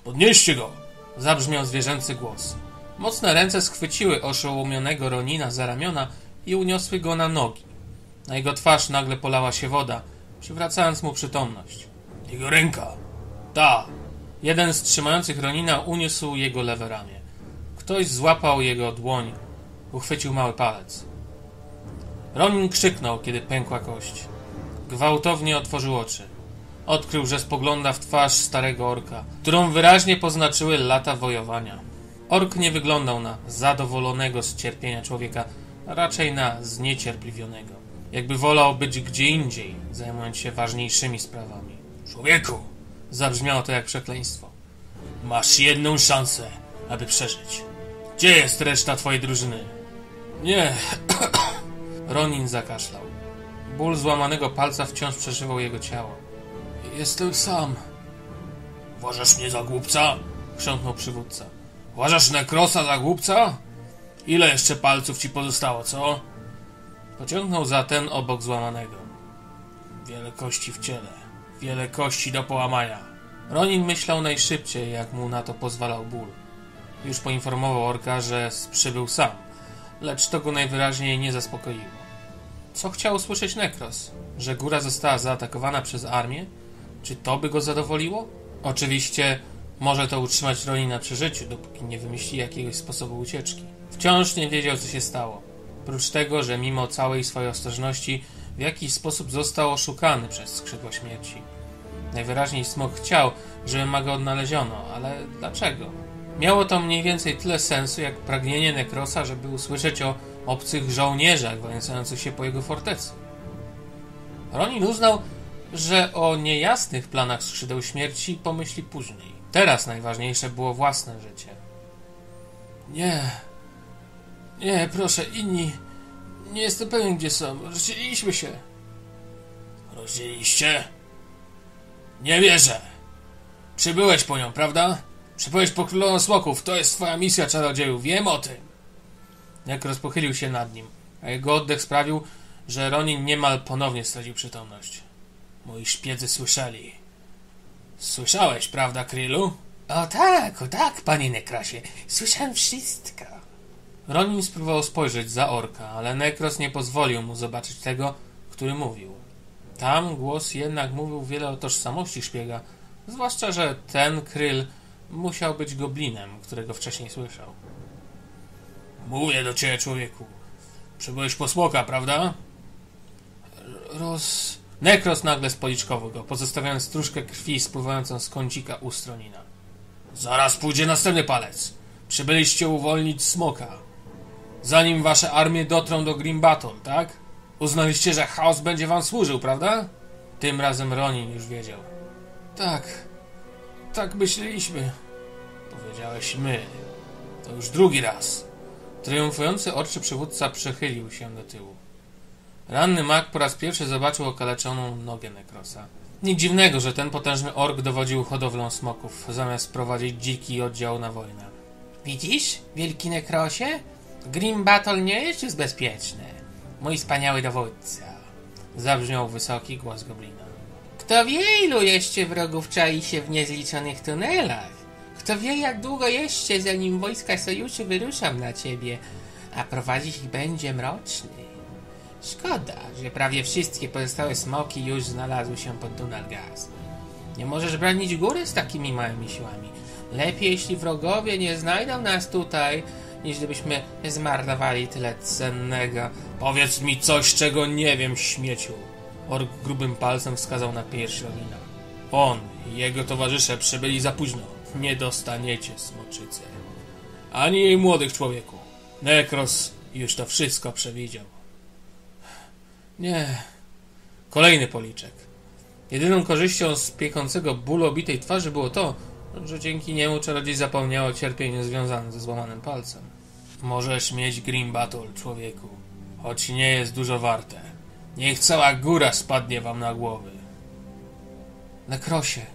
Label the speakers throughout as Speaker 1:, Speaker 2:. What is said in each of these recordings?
Speaker 1: Podnieście go! Zabrzmiał zwierzęcy głos. Mocne ręce schwyciły oszołomionego Ronina za ramiona i uniosły go na nogi. Na jego twarz nagle polała się woda, przywracając mu przytomność. Jego ręka! Ta! Jeden z trzymających Ronina uniósł jego lewe ramię. Ktoś złapał jego dłoń, uchwycił mały palec. Ronin krzyknął, kiedy pękła kość. Gwałtownie otworzył oczy. Odkrył, że spogląda w twarz starego orka, którą wyraźnie poznaczyły lata wojowania. Ork nie wyglądał na zadowolonego z cierpienia człowieka, a raczej na zniecierpliwionego. Jakby wolał być gdzie indziej, zajmując się ważniejszymi sprawami. Człowieku! Zabrzmiało to jak przekleństwo. Masz jedną szansę, aby przeżyć. Gdzie jest reszta twojej drużyny? Nie. Ronin zakaszlał. Ból złamanego palca wciąż przeżywał jego ciało. Jestem sam. Uważasz mnie za głupca? Chrząknął przywódca. Uważasz Nekrosa za głupca? Ile jeszcze palców ci pozostało, co? Pociągnął za ten obok złamanego. Wiele kości w ciele. Wiele kości do połamania. Ronin myślał najszybciej, jak mu na to pozwalał ból. Już poinformował orka, że przybył sam, lecz to go najwyraźniej nie zaspokoiło. Co chciał usłyszeć Nekros? Że góra została zaatakowana przez armię? Czy to by go zadowoliło? Oczywiście może to utrzymać Ronina przy życiu, dopóki nie wymyśli jakiegoś sposobu ucieczki. Wciąż nie wiedział, co się stało. Prócz tego, że mimo całej swojej ostrożności w jakiś sposób został oszukany przez skrzydła śmierci. Najwyraźniej Smok chciał, żeby ma go odnaleziono, ale dlaczego? Miało to mniej więcej tyle sensu, jak pragnienie Nekrosa, żeby usłyszeć o obcych żołnierzach wałęsających się po jego fortecy. Ronin uznał, że o niejasnych planach skrzydeł śmierci pomyśli później. Teraz najważniejsze było własne życie. Nie, proszę, inni. Nie jestem pewien, gdzie są. Rozdzieliliśmy się. Rozdzieliliście? Nie wierzę. Przybyłeś po nią, prawda? Przybyłeś po królową smoków. To jest twoja misja, czarodzieju. Wiem o tym. Nekros pochylił się nad nim, a jego oddech sprawił, że Ronin niemal ponownie stracił przytomność. Moi szpiedzy słyszeli. Słyszałeś, prawda, Krillu? O tak, panie Nekrosie. Słyszałem wszystko. Ronin spróbował spojrzeć za orka, ale Nekros nie pozwolił mu zobaczyć tego, który mówił. Tam głos jednak mówił wiele o tożsamości szpiega, zwłaszcza, że ten Kryll musiał być goblinem, którego wcześniej słyszał. Mówię do ciebie, człowieku. Przybyłeś po smoka, prawda? Nekros nagle spoliczkował go, pozostawiając stróżkę krwi spływającą z kącika ust Ronina. Zaraz pójdzie następny palec. Przybyliście uwolnić smoka. Zanim wasze armie dotrą do Grim Battle, tak? Uznaliście, że chaos będzie wam służył, prawda? Tym razem Ronin już wiedział. Tak myśleliśmy. Powiedziałeś my. To już drugi raz. Triumfujący orczy przywódca przechylił się do tyłu. Ranny mag po raz pierwszy zobaczył okaleczoną nogę Nekrosa. Nic dziwnego, że ten potężny ork dowodził hodowlą smoków, zamiast prowadzić dziki oddział na wojnę. Widzisz, wielki Nekrosie? Grim Battle nie jest już bezpieczny. Mój wspaniały dowódca. Zabrzmiał wysoki głos goblina. Kto wie, ilu jeszcze wrogów czai się w niezliczonych tunelach? Kto wie, jak długo jeszcze, zanim wojska sojuszu wyruszą na ciebie, a prowadzić ich będzie mroczny. Szkoda, że prawie wszystkie pozostałe smoki już znalazły się pod Dunalgaz. Nie możesz bronić góry z takimi małymi siłami. Lepiej, jeśli wrogowie nie znajdą nas tutaj, niż gdybyśmy zmarnowali tyle cennego. Powiedz mi coś, czego nie wiem, śmieciu. Ork grubym palcem wskazał na pierś Ronina. On i jego towarzysze przybyli za późno. Nie dostaniecie smoczycy. Ani jej młodych, człowieku. Nekros już to wszystko przewidział. Nie. Kolejny policzek. Jedyną korzyścią z piekącego bólu obitej twarzy było to, że dzięki niemu czarodziej zapomniał o cierpieniu związanym ze złamanym palcem. Możesz mieć Grim Battle, człowieku, choć nie jest dużo warte. Niech cała góra spadnie wam na głowy. Nekrosie,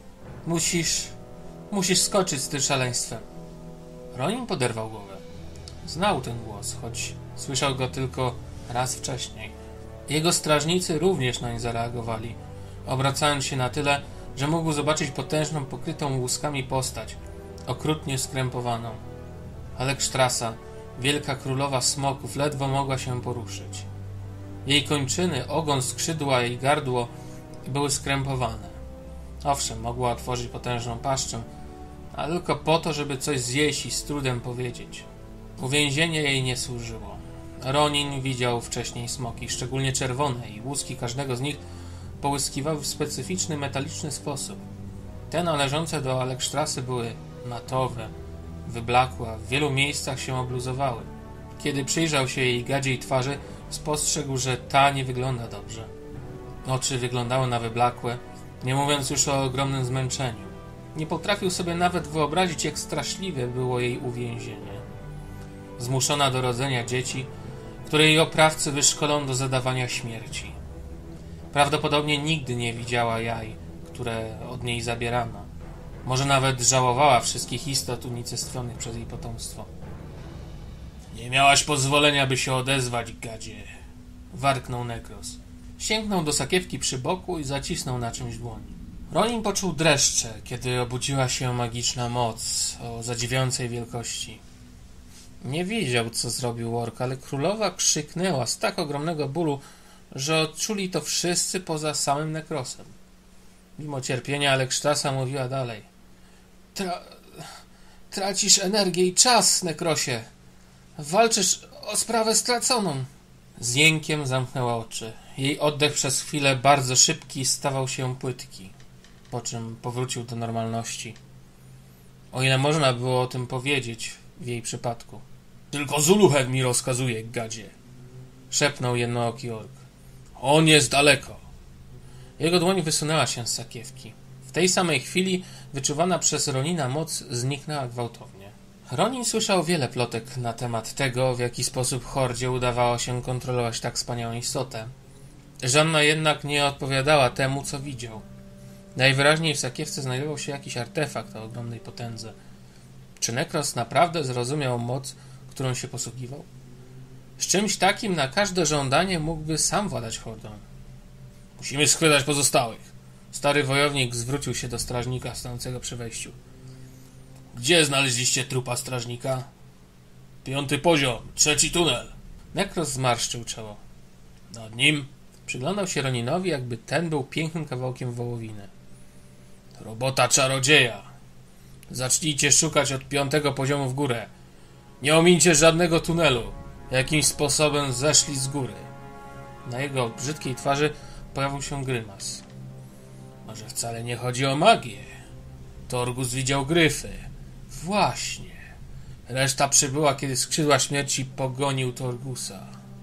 Speaker 1: musisz skoczyć z tym szaleństwem. Ronin poderwał głowę. Znał ten głos, choć słyszał go tylko raz wcześniej. Jego strażnicy również nań zareagowali, obracając się na tyle, że mógł zobaczyć potężną, pokrytą łuskami postać, okrutnie skrępowaną. Alekstrasa, wielka królowa smoków, ledwo mogła się poruszyć. Jej kończyny, ogon, skrzydła i gardło były skrępowane. Owszem, mogła otworzyć potężną paszczę, ale tylko po to, żeby coś zjeść i z trudem powiedzieć. Uwięzienie jej nie służyło. Ronin widział wcześniej smoki, szczególnie czerwone, i łuski każdego z nich połyskiwały w specyficzny, metaliczny sposób. Te należące do Alekstrasy były matowe, wyblakłe, a w wielu miejscach się obluzowały. Kiedy przyjrzał się jej gadziej twarzy, spostrzegł, że ta nie wygląda dobrze. Oczy wyglądały na wyblakłe, nie mówiąc już o ogromnym zmęczeniu. Nie potrafił sobie nawet wyobrazić, jak straszliwe było jej uwięzienie. Zmuszona do rodzenia dzieci, które jej oprawcy wyszkolą do zadawania śmierci. Prawdopodobnie nigdy nie widziała jaj, które od niej zabierano. Może nawet żałowała wszystkich istot unicestwionych przez jej potomstwo. Nie miałaś pozwolenia, by się odezwać, gadzie, warknął Nekros. Sięgnął do sakiewki przy boku i zacisnął na czymś dłoni. Ronin poczuł dreszcze, kiedy obudziła się magiczna moc o zadziwiającej wielkości. Nie wiedział, co zrobił ork, ale królowa krzyknęła z tak ogromnego bólu, że odczuli to wszyscy poza samym Nekrosem. Mimo cierpienia Alekstrasa mówiła dalej. Tracisz energię i czas, Nekrosie. Walczysz o sprawę straconą. Z jękiem zamknęła oczy. Jej oddech przez chwilę bardzo szybki stawał się płytki, po czym powrócił do normalności. O ile można było o tym powiedzieć w jej przypadku. Tylko Zuluhev mi rozkazuje, gadzie, szepnął jednooki ork. On jest daleko. Jego dłoń wysunęła się z sakiewki. W tej samej chwili wyczuwana przez Ronina moc zniknęła gwałtownie. Ronin słyszał wiele plotek na temat tego, w jaki sposób Hordzie udawało się kontrolować tak wspaniałą istotę. Żadna jednak nie odpowiadała temu, co widział. Najwyraźniej w sakiewce znajdował się jakiś artefakt o ogromnej potędze. Czy Nekros naprawdę zrozumiał moc, którą się posługiwał? Z czymś takim na każde żądanie mógłby sam władać Hordą. Musimy schwytać pozostałych. Stary wojownik zwrócił się do strażnika stojącego przy wejściu. Gdzie znaleźliście trupa strażnika? 5. poziom, 3. tunel. Nekros zmarszczył czoło. Nad nim przyglądał się Roninowi, jakby ten był pięknym kawałkiem wołowiny. To robota czarodzieja. Zacznijcie szukać od 5. poziomu w górę. Nie omińcie żadnego tunelu. Jakimś sposobem zeszli z góry. Na jego brzydkiej twarzy pojawił się grymas. Może wcale nie chodzi o magię. Torgus widział gryfy. Właśnie. Reszta przybyła, kiedy skrzydła śmierci pogonił Torgusa.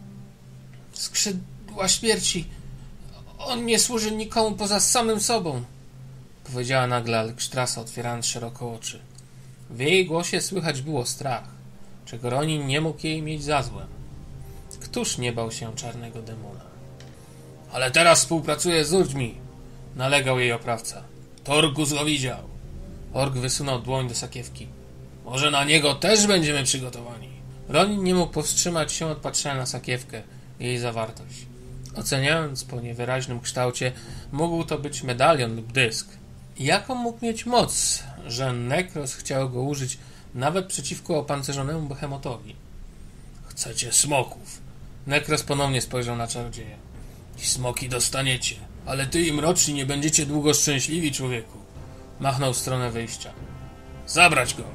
Speaker 1: Skrzydła śmierci? On nie służy nikomu poza samym sobą, powiedziała nagle Alekstrasa, otwierając szeroko oczy. W jej głosie słychać było strach, czego Ronin nie mógł jej mieć za złe. Któż nie bał się czarnego demona? Ale teraz współpracuje z ludźmi, nalegał jej oprawca. Torgus go widział. Ork wysunął dłoń do sakiewki. Może na niego też będziemy przygotowani. Ronin nie mógł powstrzymać się od patrzenia na sakiewkę i jej zawartość. Oceniając po niewyraźnym kształcie, mógł to być medalion lub dysk. Jaką mógł mieć moc, że Nekros chciał go użyć nawet przeciwko opancerzonemu behemotowi? Chcecie smoków. Nekros ponownie spojrzał na czarodzieja. I smoki dostaniecie, ale ty i mroczni nie będziecie długo szczęśliwi, człowieku. Machnął w stronę wyjścia. Zabrać go.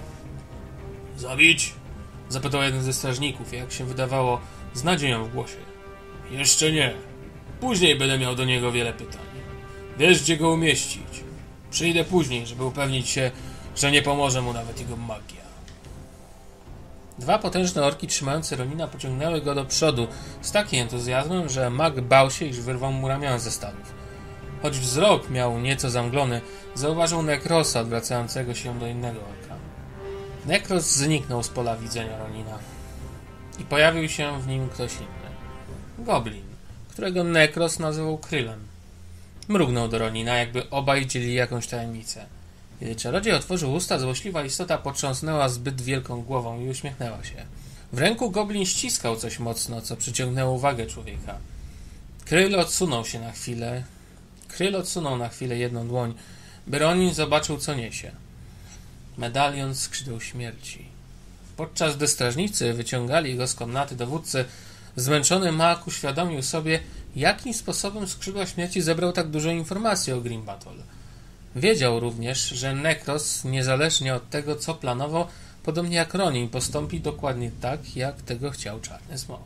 Speaker 1: Zabić? Zapytał jeden ze strażników, jak się wydawało, z nadzieją w głosie. Jeszcze nie. Później będę miał do niego wiele pytań. Wiesz, gdzie go umieścić. Przyjdę później, żeby upewnić się, że nie pomoże mu nawet jego magia. Dwa potężne orki trzymające Ronina pociągnęły go do przodu z takim entuzjazmem, że mag bał się, iż wyrwą mu ramiona ze stawów. Choć wzrok miał nieco zamglony, zauważył Nekrosa odwracającego się do innego orka. Nekros zniknął z pola widzenia Ronina i pojawił się w nim ktoś inny. Goblin, którego Nekros nazywał Krylem. Mrugnął do Ronina, jakby obaj dzielili jakąś tajemnicę. Kiedy czarodziej otworzył usta, złośliwa istota potrząsnęła zbyt wielką głową i uśmiechnęła się. W ręku goblin ściskał coś mocno, co przyciągnęło uwagę człowieka. Kryl odsunął się na chwilę Kryl odsunął na chwilę jedną dłoń, by Ronin zobaczył, co niesie. Medalion skrzydł śmierci. Podczas gdy strażnicy wyciągali go z komnaty dowódcy, zmęczony Maak uświadomił sobie, jakim sposobem skrzydła śmierci zebrał tak dużo informacji o Grim Battle. Wiedział również, że Nekros, niezależnie od tego, co planował, podobnie jak Ronin, postąpi dokładnie tak, jak tego chciał Czarny Smok.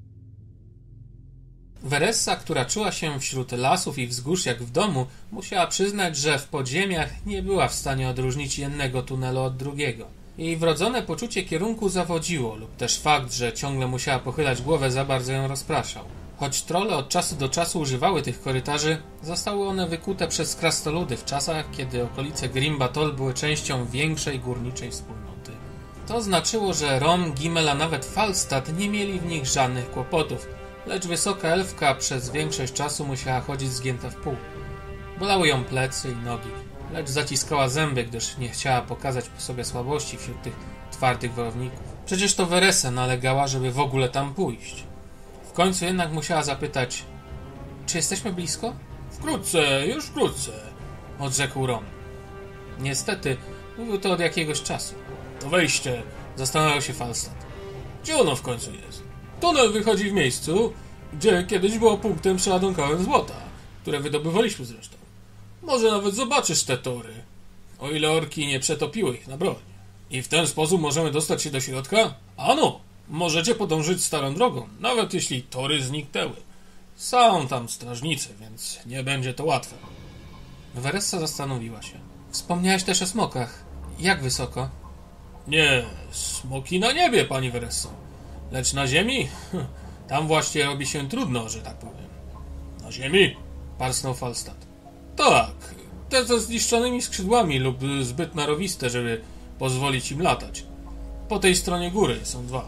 Speaker 1: Veressa, która czuła się wśród lasów i wzgórz jak w domu, musiała przyznać, że w podziemiach nie była w stanie odróżnić jednego tunelu od drugiego. Jej wrodzone poczucie kierunku zawodziło, lub też fakt, że ciągle musiała pochylać głowę, za bardzo ją rozpraszał. Choć trolle od czasu do czasu używały tych korytarzy, zostały one wykute przez krasnoludy w czasach, kiedy okolice Grim Batol były częścią większej górniczej wspólnoty. To znaczyło, że Rom, Gimel, a nawet Falstad nie mieli w nich żadnych kłopotów, lecz wysoka elfka przez większość czasu musiała chodzić zgięta w pół. Bolały ją plecy i nogi, lecz zaciskała zęby, gdyż nie chciała pokazać po sobie słabości wśród tych twardych wojowników. Przecież to Veressa nalegała, żeby w ogóle tam pójść. W końcu jednak musiała zapytać: czy jesteśmy blisko? Wkrótce, już wkrótce, odrzekł Rom. Niestety, mówił to od jakiegoś czasu. To wejście, zastanawiał się Falstad. Gdzie ono w końcu jest? Tunel wychodzi w miejscu, gdzie kiedyś było punktem przeładunkowym złota, które wydobywaliśmy zresztą. Może nawet zobaczysz te tory, o ile orki nie przetopiły ich na broń. I w ten sposób możemy dostać się do środka? Ano, możecie podążyć starą drogą, nawet jeśli tory zniknęły. Są tam strażnicy, więc nie będzie to łatwe. Veressa zastanowiła się. Wspomniałeś też o smokach. Jak wysoko? Nie, smoki na niebie, pani Veresso. Lecz na ziemi? Tam właśnie robi się trudno, że tak powiem. Na ziemi? Parsnął Falstad. Tak, te ze zniszczonymi skrzydłami lub zbyt narowiste, żeby pozwolić im latać. Po tej stronie góry są dwa.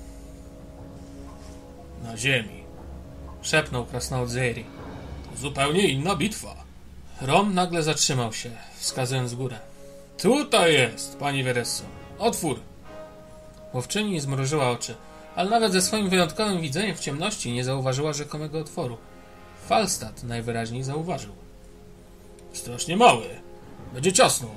Speaker 1: Na ziemi, szepnął krasnolud Zeri. Zupełnie inna bitwa. Rom nagle zatrzymał się, wskazując w górę. Tutaj jest, pani Veresso. Otwór. Łowczyni zmrużyła oczy, ale nawet ze swoim wyjątkowym widzeniem w ciemności nie zauważyła rzekomego otworu. Falstad najwyraźniej zauważył. Strasznie mały. Będzie ciasno.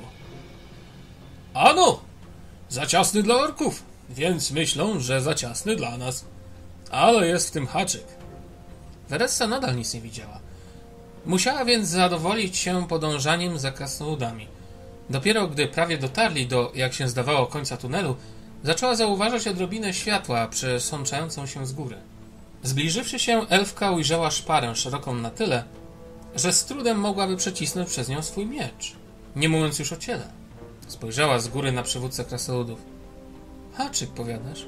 Speaker 1: Ano! Za ciasny dla orków, więc myślą, że za ciasny dla nas. Ale jest w tym haczyk. Veressa nadal nic nie widziała. Musiała więc zadowolić się podążaniem za krasnoludami. Dopiero gdy prawie dotarli do, jak się zdawało, końca tunelu, zaczęła zauważać odrobinę światła przesączającą się z góry. Zbliżywszy się, elfka ujrzała szparę szeroką na tyle, że z trudem mogłaby przecisnąć przez nią swój miecz, nie mówiąc już o ciele. Spojrzała z góry na przywódcę krasnoludów. Haczyk, powiadasz?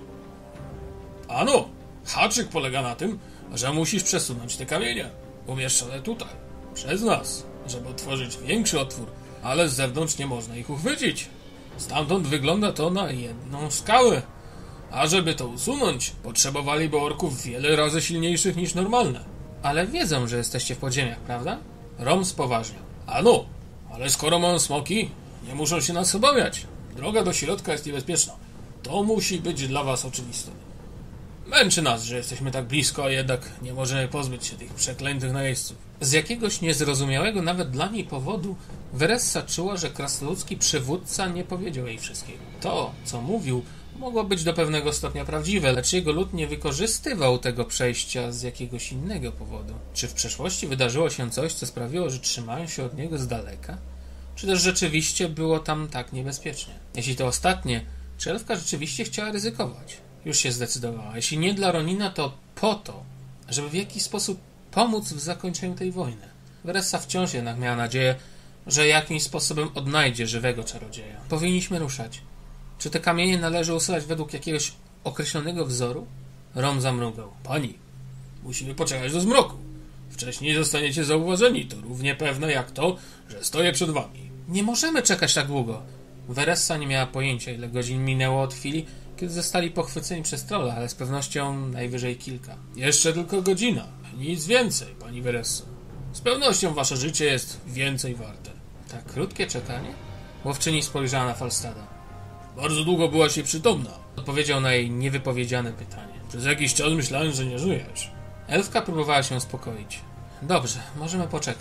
Speaker 1: Ano, haczyk polega na tym, że musisz przesunąć te kamienie, umieszczone tutaj, przez nas, żeby otworzyć większy otwór, ale z zewnątrz nie można ich uchwycić. Stamtąd wygląda to na jedną skałę, a żeby to usunąć, potrzebowaliby orków wiele razy silniejszych niż normalne. Ale wiedzą, że jesteście w podziemiach, prawda? Rom spoważniał. Ano, ale skoro mają smoki, nie muszą się nas obawiać. Droga do środka jest niebezpieczna. To musi być dla was oczywiste. Męczy nas, że jesteśmy tak blisko, a jednak nie możemy pozbyć się tych przeklętych najeźdźców. Z jakiegoś niezrozumiałego nawet dla niej powodu Veressa czuła, że krasnoludzki przywódca nie powiedział jej wszystkiego. To, co mówił, mogło być do pewnego stopnia prawdziwe, lecz jego lud nie wykorzystywał tego przejścia z jakiegoś innego powodu. Czy w przeszłości wydarzyło się coś, co sprawiło, że trzymają się od niego z daleka? Czy też rzeczywiście było tam tak niebezpiecznie? Jeśli to ostatnie, czy elfka rzeczywiście chciała ryzykować? Już się zdecydowała. Jeśli nie dla Ronina, to po to, żeby w jakiś sposób pomóc w zakończeniu tej wojny. Veressa wciąż jednak miała nadzieję, że jakimś sposobem odnajdzie żywego czarodzieja. Powinniśmy ruszać. Czy te kamienie należy usyłać według jakiegoś określonego wzoru? Rom zamrugał. Pani, musimy poczekać do zmroku. Wcześniej zostaniecie zauważeni. To równie pewne jak to, że stoję przed wami. Nie możemy czekać tak długo. Veressa nie miała pojęcia, ile godzin minęło od chwili, kiedy zostali pochwyceni przez trolla, ale z pewnością najwyżej kilka. Jeszcze tylko godzina. Nic więcej, pani Veresso. Z pewnością wasze życie jest więcej warte. Tak krótkie czekanie? Łowczyni spojrzała na Falstada. Bardzo długo byłaś nieprzytomna. Odpowiedział na jej niewypowiedziane pytanie. Przez jakiś czas myślałem, że nie żyjesz. Elfka próbowała się uspokoić. Dobrze, możemy poczekać.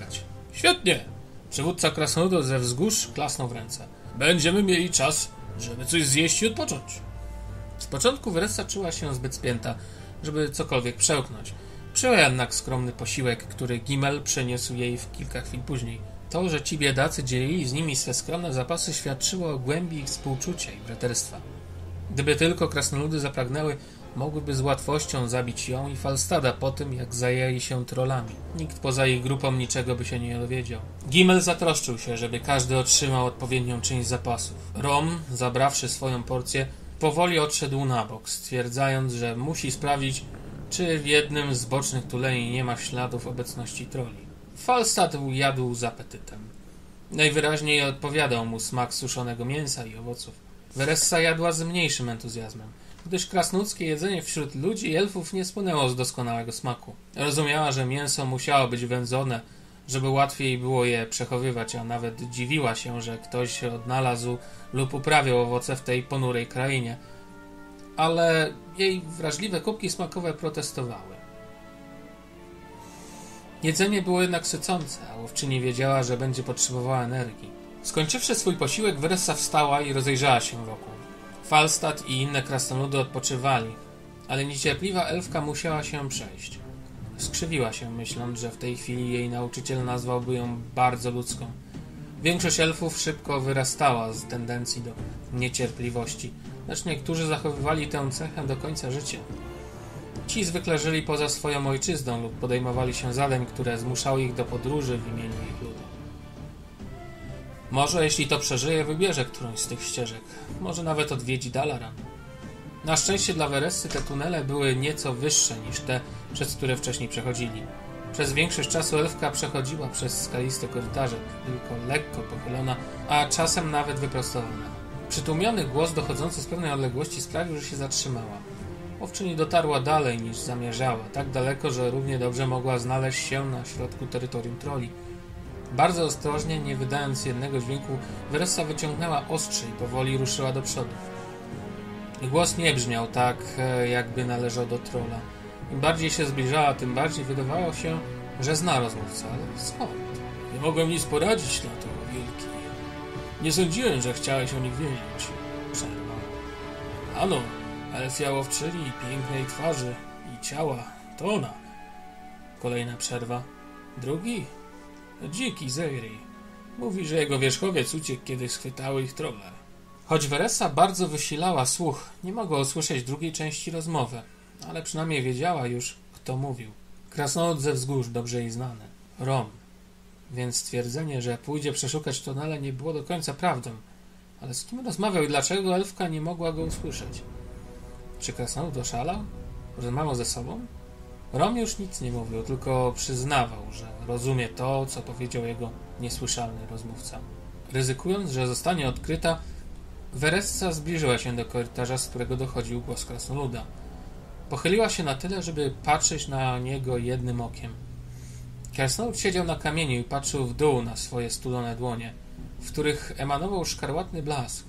Speaker 1: Świetnie! Przywódca krasnoludów ze wzgórz klasnął w ręce. Będziemy mieli czas, żeby coś zjeść i odpocząć. Z początku Veressa czuła się zbyt spięta, żeby cokolwiek przełknąć. Przyjęła jednak skromny posiłek, który Gimel przyniósł jej w kilka chwil później. To, że ci biedacy dzielili z nimi swe skromne zapasy, świadczyło o głębi ich współczucia i braterstwa. Gdyby tylko krasnoludy zapragnęły, mogłyby z łatwością zabić ją i Falstada po tym, jak zajęli się trollami. Nikt poza ich grupą niczego by się nie dowiedział. Gimel zatroszczył się, żeby każdy otrzymał odpowiednią część zapasów. Rom, zabrawszy swoją porcję, powoli odszedł na bok, stwierdzając, że musi sprawdzić, czy w jednym z bocznych tuleni nie ma śladów obecności trolli. Falstad jadł z apetytem. Najwyraźniej odpowiadał mu smak suszonego mięsa i owoców. Veressa jadła z mniejszym entuzjazmem, gdyż krasnoludzkie jedzenie wśród ludzi i elfów nie spłynęło z doskonałego smaku. Rozumiała, że mięso musiało być wędzone, żeby łatwiej było je przechowywać, a nawet dziwiła się, że ktoś odnalazł lub uprawiał owoce w tej ponurej krainie. Ale jej wrażliwe kubki smakowe protestowały. Jedzenie było jednak sycące, a łowczyni wiedziała, że będzie potrzebowała energii. Skończywszy swój posiłek, Veressa wstała i rozejrzała się wokół. Falstad i inne krasnoludy odpoczywali, ale niecierpliwa elfka musiała się przejść. Skrzywiła się, myśląc, że w tej chwili jej nauczyciel nazwałby ją bardzo ludzką. Większość elfów szybko wyrastała z tendencji do niecierpliwości, lecz niektórzy zachowywali tę cechę do końca życia. Ci zwykle żyli poza swoją ojczyzną lub podejmowali się zadań, które zmuszały ich do podróży w imieniu ich ludu. Może, jeśli to przeżyje, wybierze którąś z tych ścieżek. Może nawet odwiedzi Dalaran. Na szczęście dla Veressy te tunele były nieco wyższe niż te, przez które wcześniej przechodzili. Przez większość czasu elfka przechodziła przez skaliste korytarze, tylko lekko pochylona, a czasem nawet wyprostowana. Przytłumiony głos dochodzący z pewnej odległości sprawił, że się zatrzymała. Łowczyni dotarła dalej niż zamierzała, tak daleko, że równie dobrze mogła znaleźć się na środku terytorium trolli. Bardzo ostrożnie, nie wydając jednego dźwięku, Veressa wyciągnęła ostrze i powoli ruszyła do przodu. Głos nie brzmiał tak, jakby należał do trolla. Im bardziej się zbliżała, tym bardziej wydawało się, że zna rozmówcę, ale skąd? Nie mogłem nic poradzić na to, wielki. Nie sądziłem, że chciałeś o nich wiedzieć. Przerwa. Ano, elfia łowczyni, pięknej twarzy i ciała, to ona. Kolejna przerwa. Drugi? Dziki Zejri. Mówi, że jego wierzchowiec uciekł, kiedy schwytały ich trolle. Choć Veressa bardzo wysilała słuch, nie mogła usłyszeć drugiej części rozmowy, ale przynajmniej wiedziała już, kto mówił. Krasnolud ze wzgórz, dobrze jej znany. Rom. Więc stwierdzenie, że pójdzie przeszukać tunele, nie było do końca prawdą. Ale z kim rozmawiał i dlaczego elfka nie mogła go usłyszeć? Czy krasnolud oszalał? Rozmawiał ze sobą? Rom już nic nie mówił, tylko przyznawał, że rozumie to, co powiedział jego niesłyszalny rozmówca. Ryzykując, że zostanie odkryta, Veressa zbliżyła się do korytarza, z którego dochodził głos krasnoluda. Pochyliła się na tyle, żeby patrzeć na niego jednym okiem. Krasnolud siedział na kamieniu i patrzył w dół na swoje stulone dłonie, w których emanował szkarłatny blask.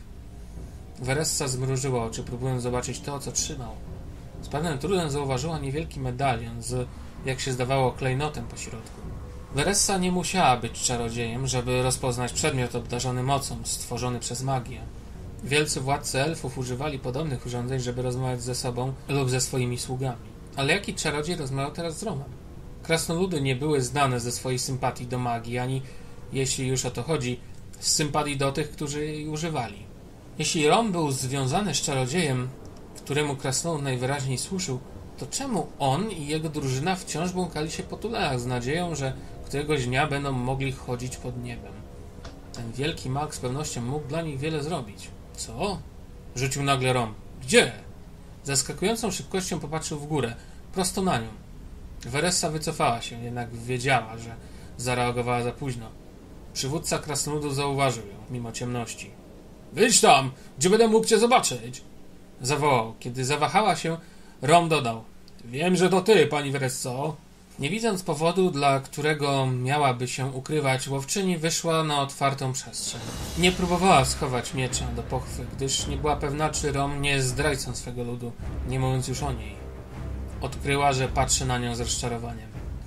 Speaker 1: Veressa zmrużyła oczy, próbując zobaczyć to, co trzymał. Z pewnym trudem zauważyła niewielki medalion z, jak się zdawało, klejnotem po środku. Veressa nie musiała być czarodziejem, żeby rozpoznać przedmiot obdarzony mocą, stworzony przez magię. Wielcy władcy elfów używali podobnych urządzeń, żeby rozmawiać ze sobą lub ze swoimi sługami. Ale jaki czarodziej rozmawiał teraz z Romem? Krasnoludy nie były znane ze swojej sympatii do magii, ani, jeśli już o to chodzi, z sympatii do tych, którzy jej używali. Jeśli Rom był związany z czarodziejem, któremu krasnolud najwyraźniej służył, to czemu on i jego drużyna wciąż błąkali się po tunelach z nadzieją, że któregoś dnia będą mogli chodzić pod niebem? Ten wielki mag z pewnością mógł dla nich wiele zrobić. Co? Rzucił nagle Rom. Gdzie? Zaskakującą szybkością popatrzył w górę, prosto na nią. Veressa wycofała się, jednak wiedziała, że zareagowała za późno. Przywódca krasnoludów zauważył ją, mimo ciemności. Wyjdź tam, gdzie będę mógł cię zobaczyć! Zawołał. Kiedy zawahała się, Rom dodał. Wiem, że to ty, pani Veresso. Nie widząc powodu, dla którego miałaby się ukrywać, łowczyni wyszła na otwartą przestrzeń. Nie próbowała schować miecza do pochwy, gdyż nie była pewna, czy Rom nie jest zdrajcą swego ludu, nie mówiąc już o niej. Odkryła, że patrzy na nią z rozczarowaniem.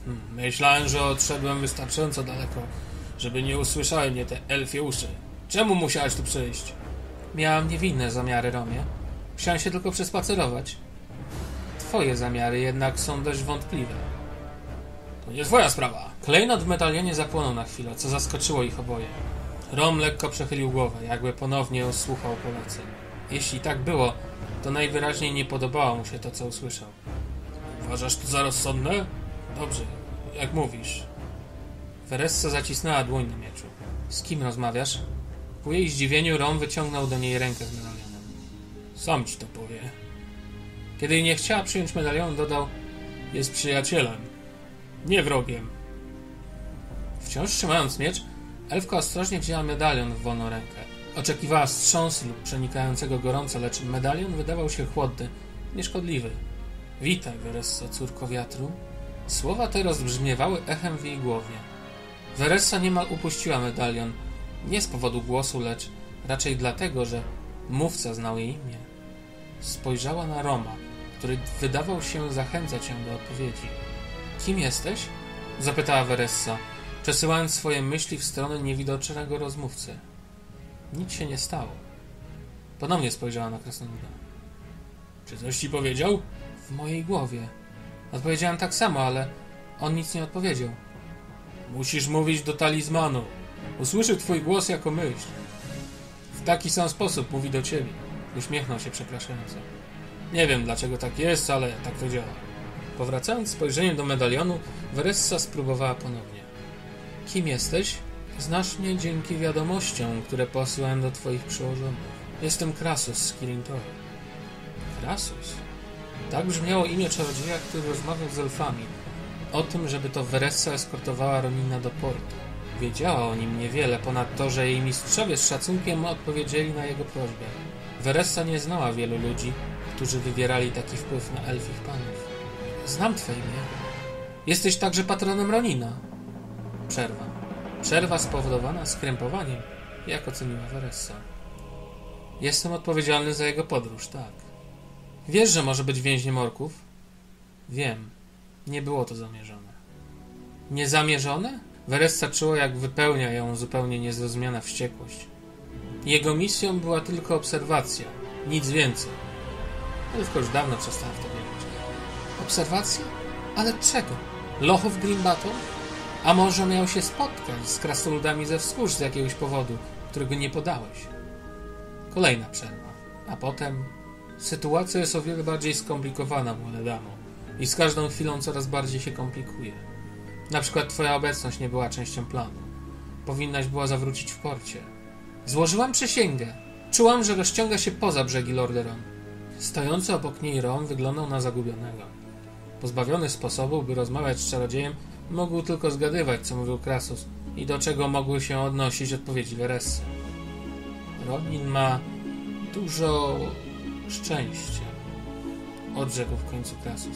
Speaker 1: Myślałem, że odszedłem wystarczająco daleko, żeby nie usłyszały mnie te elfie uszy. Czemu musiałeś tu przyjść? Miałam niewinne zamiary, Romie. Chciałem się tylko przespacerować. Twoje zamiary jednak są dość wątpliwe. To nie twoja sprawa. Klejnot w medalionie zapłonął na chwilę, co zaskoczyło ich oboje. Rom lekko przechylił głowę, jakby ponownie słuchał poleceń. Jeśli tak było, to najwyraźniej nie podobało mu się to, co usłyszał. Uważasz to za rozsądne? Dobrze, jak mówisz. Veressa zacisnęła dłoń na mieczu. Z kim rozmawiasz? Ku jej zdziwieniu Rom wyciągnął do niej rękę z medalionem. Sam ci to powie. Kiedy nie chciała przyjąć medalion, dodał: jest przyjacielem, nie wrogiem. Wciąż trzymając miecz, elfka ostrożnie wzięła medalion w wolną rękę. Oczekiwała wstrząsu lub przenikającego gorąco, lecz medalion wydawał się chłodny, nieszkodliwy. Witaj, Veresso, córko wiatru. Słowa te rozbrzmiewały echem w jej głowie. Veressa niemal upuściła medalion, nie z powodu głosu, lecz raczej dlatego, że mówca znał jej imię. Spojrzała na Roma, który wydawał się zachęcać ją do odpowiedzi. Kim jesteś? Zapytała Veressa, przesyłając swoje myśli w stronę niewidocznego rozmówcy. Nic się nie stało. Ponownie spojrzała na krasnoluda. Czy coś ci powiedział? W mojej głowie. Odpowiedziałem tak samo, ale on nic nie odpowiedział. Musisz mówić do talizmanu. Usłyszy twój głos jako myśl. W taki sam sposób mówi do ciebie. Uśmiechnął się przepraszająco. Nie wiem, dlaczego tak jest, ale tak to działa. Powracając spojrzeniem do medalionu, Veressa spróbowała ponownie. Kim jesteś? Znasz mnie dzięki wiadomościom, które posyłałem do twoich przełożonych. Jestem Krasus z Kirin Tor. Krasus? Tak brzmiało imię czarodzieja, który rozmawiał z elfami. O tym, żeby to Veressa eskortowała Ronina do portu. Wiedziała o nim niewiele, ponad to, że jej mistrzowie z szacunkiem odpowiedzieli na jego prośbę. Veressa nie znała wielu ludzi, którzy wywierali taki wpływ na elfich panów. Znam twoje imię. Jesteś także patronem Ronina. Przerwa. Przerwa spowodowana skrępowaniem, jak oceniła Veressa. Jestem odpowiedzialny za jego podróż, tak. Wiesz, że może być więźniem orków? Wiem. Nie było to zamierzone. Niezamierzone? Veressa czuła, jak wypełnia ją zupełnie niezrozumiana wściekłość. Jego misją była tylko obserwacja, nic więcej. Elfka już dawno przestała w to wierzyć. Obserwacja? Ale czego? Lochów Grimbattle? A może miał się spotkać z krasnoludami ze wzgórz z jakiegoś powodu, którego nie podałeś? Kolejna przerwa. A potem... Sytuacja jest o wiele bardziej skomplikowana, młoda damo. I z każdą chwilą coraz bardziej się komplikuje. Na przykład twoja obecność nie była częścią planu. Powinnaś była zawrócić w porcie. Złożyłam przysięgę. Czułam, że rozciąga się poza brzegi Lordaeron. Stojący obok niej Rom wyglądał na zagubionego. Pozbawiony sposobu, by rozmawiać z czarodziejem, mógł tylko zgadywać, co mówił Krasus i do czego mogły się odnosić odpowiedzi Veressy. Ronin ma dużo szczęścia, odrzekł w końcu Krasus.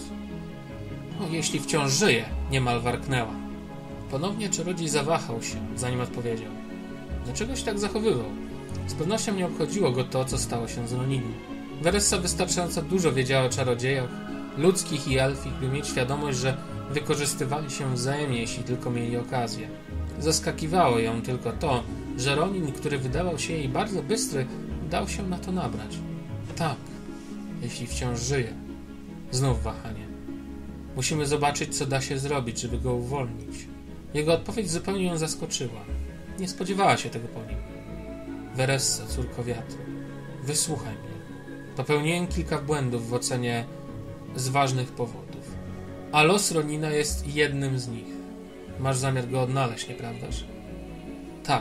Speaker 1: O, jeśli wciąż żyje, niemal warknęła. Ponownie czarodziej zawahał się, zanim odpowiedział. Dlaczego się tak zachowywał? Z pewnością nie obchodziło go to, co stało się z Roninem. Veressa wystarczająco dużo wiedziała o czarodziejach, ludzkich i elfich, by mieć świadomość, że wykorzystywali się wzajemnie, jeśli tylko mieli okazję. Zaskakiwało ją tylko to, że Ronin, który wydawał się jej bardzo bystry, dał się na to nabrać. Tak, jeśli wciąż żyje. Znów wahanie. Musimy zobaczyć, co da się zrobić, żeby go uwolnić. Jego odpowiedź zupełnie ją zaskoczyła. Nie spodziewała się tego po nim. Veressa, córko wiatru, wysłuchaj mnie. Popełniłem kilka błędów w ocenie z ważnych powodów. A los Ronina jest jednym z nich. Masz zamiar go odnaleźć, nieprawdaż? Tak.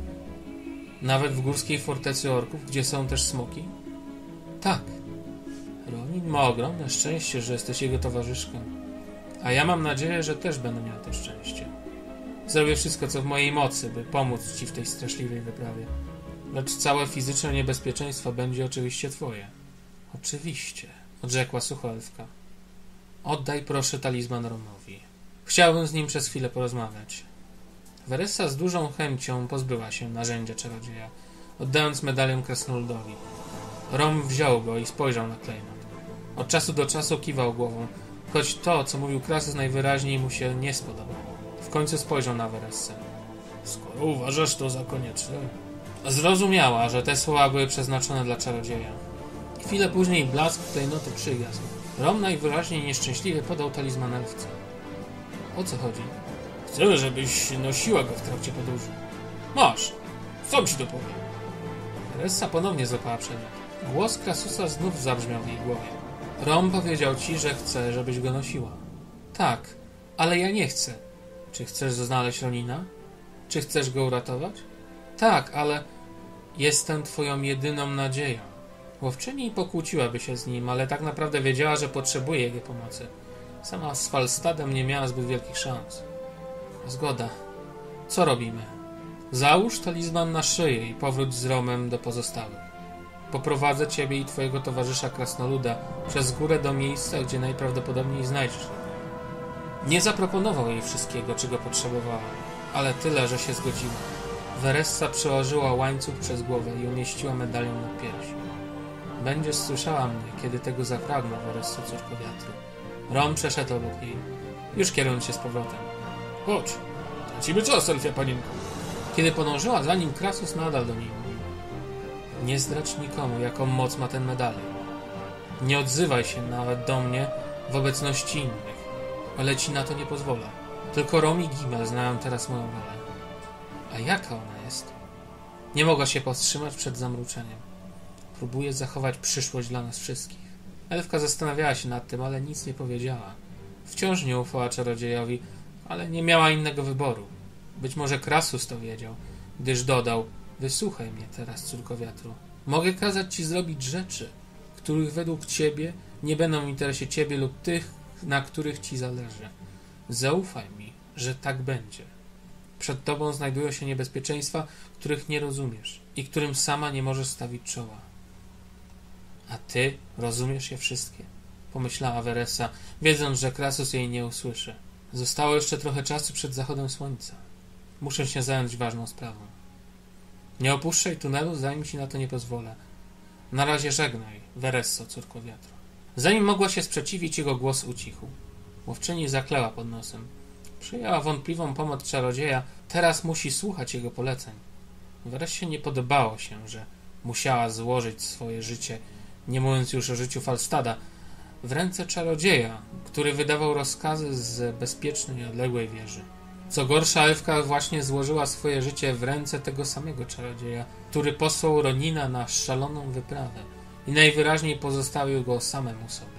Speaker 1: Nawet w górskiej fortecy orków, gdzie są też smoki? Tak. Ronin ma ogromne szczęście, że jesteś jego towarzyszką. A ja mam nadzieję, że też będę miał to szczęście. Zrobię wszystko, co w mojej mocy, by pomóc ci w tej straszliwej wyprawie. Lecz całe fizyczne niebezpieczeństwo będzie oczywiście twoje. Oczywiście, odrzekła sucho elfka. Oddaj proszę talizman Romowi. Chciałbym z nim przez chwilę porozmawiać. Veressa z dużą chęcią pozbyła się narzędzia czarodzieja, oddając medalion krasnoludowi. Rom wziął go i spojrzał na klejnot. Od czasu do czasu kiwał głową, choć to, co mówił Krasus, najwyraźniej mu się nie spodobało. W końcu spojrzał na Veressę. Skoro uważasz to za konieczne... Zrozumiała, że te słowa były przeznaczone dla czarodzieja. Chwilę później blask klejnoty przygasł. Rom najwyraźniej nieszczęśliwie podał talizman elfce. O co chodzi? Chcę, żebyś nosiła go w trakcie podróży. Masz! Co ci to powiem? Veressa ponownie złapała przedmiot. Głos Krasusa znów zabrzmiał w jej głowie. Rom powiedział ci, że chce, żebyś go nosiła. Tak, ale ja nie chcę. Czy chcesz znaleźć Ronina? Czy chcesz go uratować? Tak, ale jestem twoją jedyną nadzieją. Łowczyni pokłóciłaby się z nim, ale tak naprawdę wiedziała, że potrzebuje jego pomocy. Sama z Falstadem nie miała zbyt wielkich szans. Zgoda. Co robimy? Załóż talizman na szyję i powróć z Romem do pozostałych. Poprowadzę ciebie i twojego towarzysza Krasnoluda przez górę do miejsca, gdzie najprawdopodobniej znajdziesz go. Nie zaproponował jej wszystkiego, czego potrzebowała, ale tyle, że się zgodziła. Veressa przełożyła łańcuch przez głowę i umieściła medalion na piersi. Będziesz słyszała mnie, kiedy tego zapragnę, Veresso, córko wiatru. Rom przeszedł obok niej, już kierując się z powrotem. Chodź, tracimy czas, elfia panienko. Kiedy podążyła za nim, Krasus nadal do niej mówił. Nie zdradź nikomu, jaką moc ma ten medalion. Nie odzywaj się nawet do mnie w obecności innych, ale ci na to nie pozwolę. Tylko Rom i Gimel znają teraz moją rolę. A jaka ona jest? Nie mogła się powstrzymać przed zamruczeniem. Próbuje zachować przyszłość dla nas wszystkich. Elfka zastanawiała się nad tym, ale nic nie powiedziała. Wciąż nie ufała czarodziejowi, ale nie miała innego wyboru. Być może Krasus to wiedział, gdyż dodał: wysłuchaj mnie teraz, córko wiatru. Mogę kazać ci zrobić rzeczy, których według ciebie nie będą w interesie ciebie lub tych, na których ci zależy. Zaufaj mi, że tak będzie. Przed tobą znajdują się niebezpieczeństwa, których nie rozumiesz i którym sama nie możesz stawić czoła. A ty rozumiesz je wszystkie? Pomyślała Veressa, wiedząc, że Krasus jej nie usłyszy. Zostało jeszcze trochę czasu przed zachodem słońca. Muszę się zająć ważną sprawą. Nie opuszczaj tunelu, zanim ci na to nie pozwolę. Na razie żegnaj, Veresso, córko wiatru. Zanim mogła się sprzeciwić, jego głos ucichł. Łowczyni zakleła pod nosem. Przyjęła wątpliwą pomoc czarodzieja, teraz musi słuchać jego poleceń. Veressie nie podobało się, że musiała złożyć swoje życie, nie mówiąc już o życiu Falstada, w ręce czarodzieja, który wydawał rozkazy z bezpiecznej i odległej wieży. Co gorsza, elfka właśnie złożyła swoje życie w ręce tego samego czarodzieja, który posłał Ronina na szaloną wyprawę i najwyraźniej pozostawił go samemu sobie.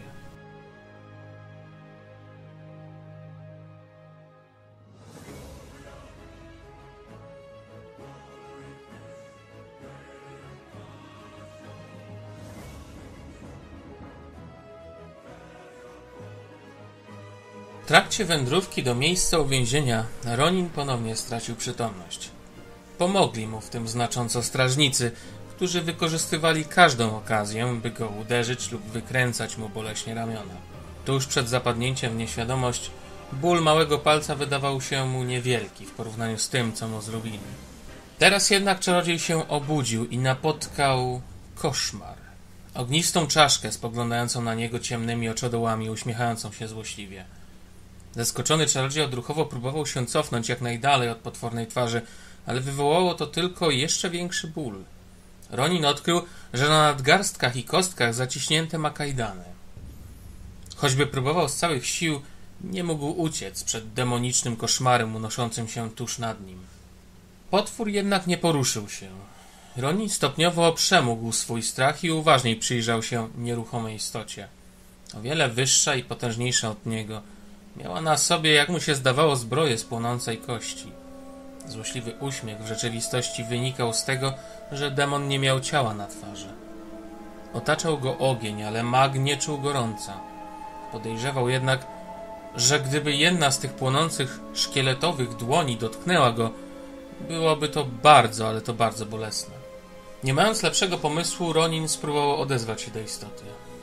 Speaker 1: W trakcie wędrówki do miejsca uwięzienia Ronin ponownie stracił przytomność. Pomogli mu w tym znacząco strażnicy, którzy wykorzystywali każdą okazję, by go uderzyć lub wykręcać mu boleśnie ramiona. Tuż przed zapadnięciem w nieświadomość ból małego palca wydawał się mu niewielki w porównaniu z tym, co mu zrobili. Teraz jednak czarodziej się obudził i napotkał koszmar. Ognistą czaszkę spoglądającą na niego ciemnymi oczodołami, uśmiechającą się złośliwie. Zaskoczony czarodziej odruchowo próbował się cofnąć jak najdalej od potwornej twarzy, ale wywołało to tylko jeszcze większy ból. Ronin odkrył, że na nadgarstkach i kostkach zaciśnięte ma kajdany. Choćby próbował z całych sił, nie mógł uciec przed demonicznym koszmarem unoszącym się tuż nad nim. Potwór jednak nie poruszył się. Ronin stopniowo przemógł swój strach i uważniej przyjrzał się nieruchomej istocie. O wiele wyższa i potężniejsza od niego. Miała na sobie, jak mu się zdawało, zbroję z płonącej kości. Złośliwy uśmiech w rzeczywistości wynikał z tego, że demon nie miał ciała na twarzy. Otaczał go ogień, ale mag nie czuł gorąca. Podejrzewał jednak, że gdyby jedna z tych płonących szkieletowych dłoni dotknęła go, byłoby to bardzo, ale to bardzo bolesne. Nie mając lepszego pomysłu, Ronin spróbował odezwać się do istoty.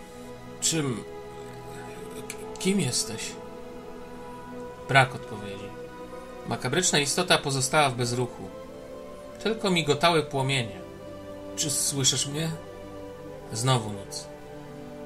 Speaker 1: Kim jesteś? Brak odpowiedzi. Makabryczna istota pozostała w bezruchu. Tylko migotały płomienie. Czy słyszysz mnie? Znowu nic.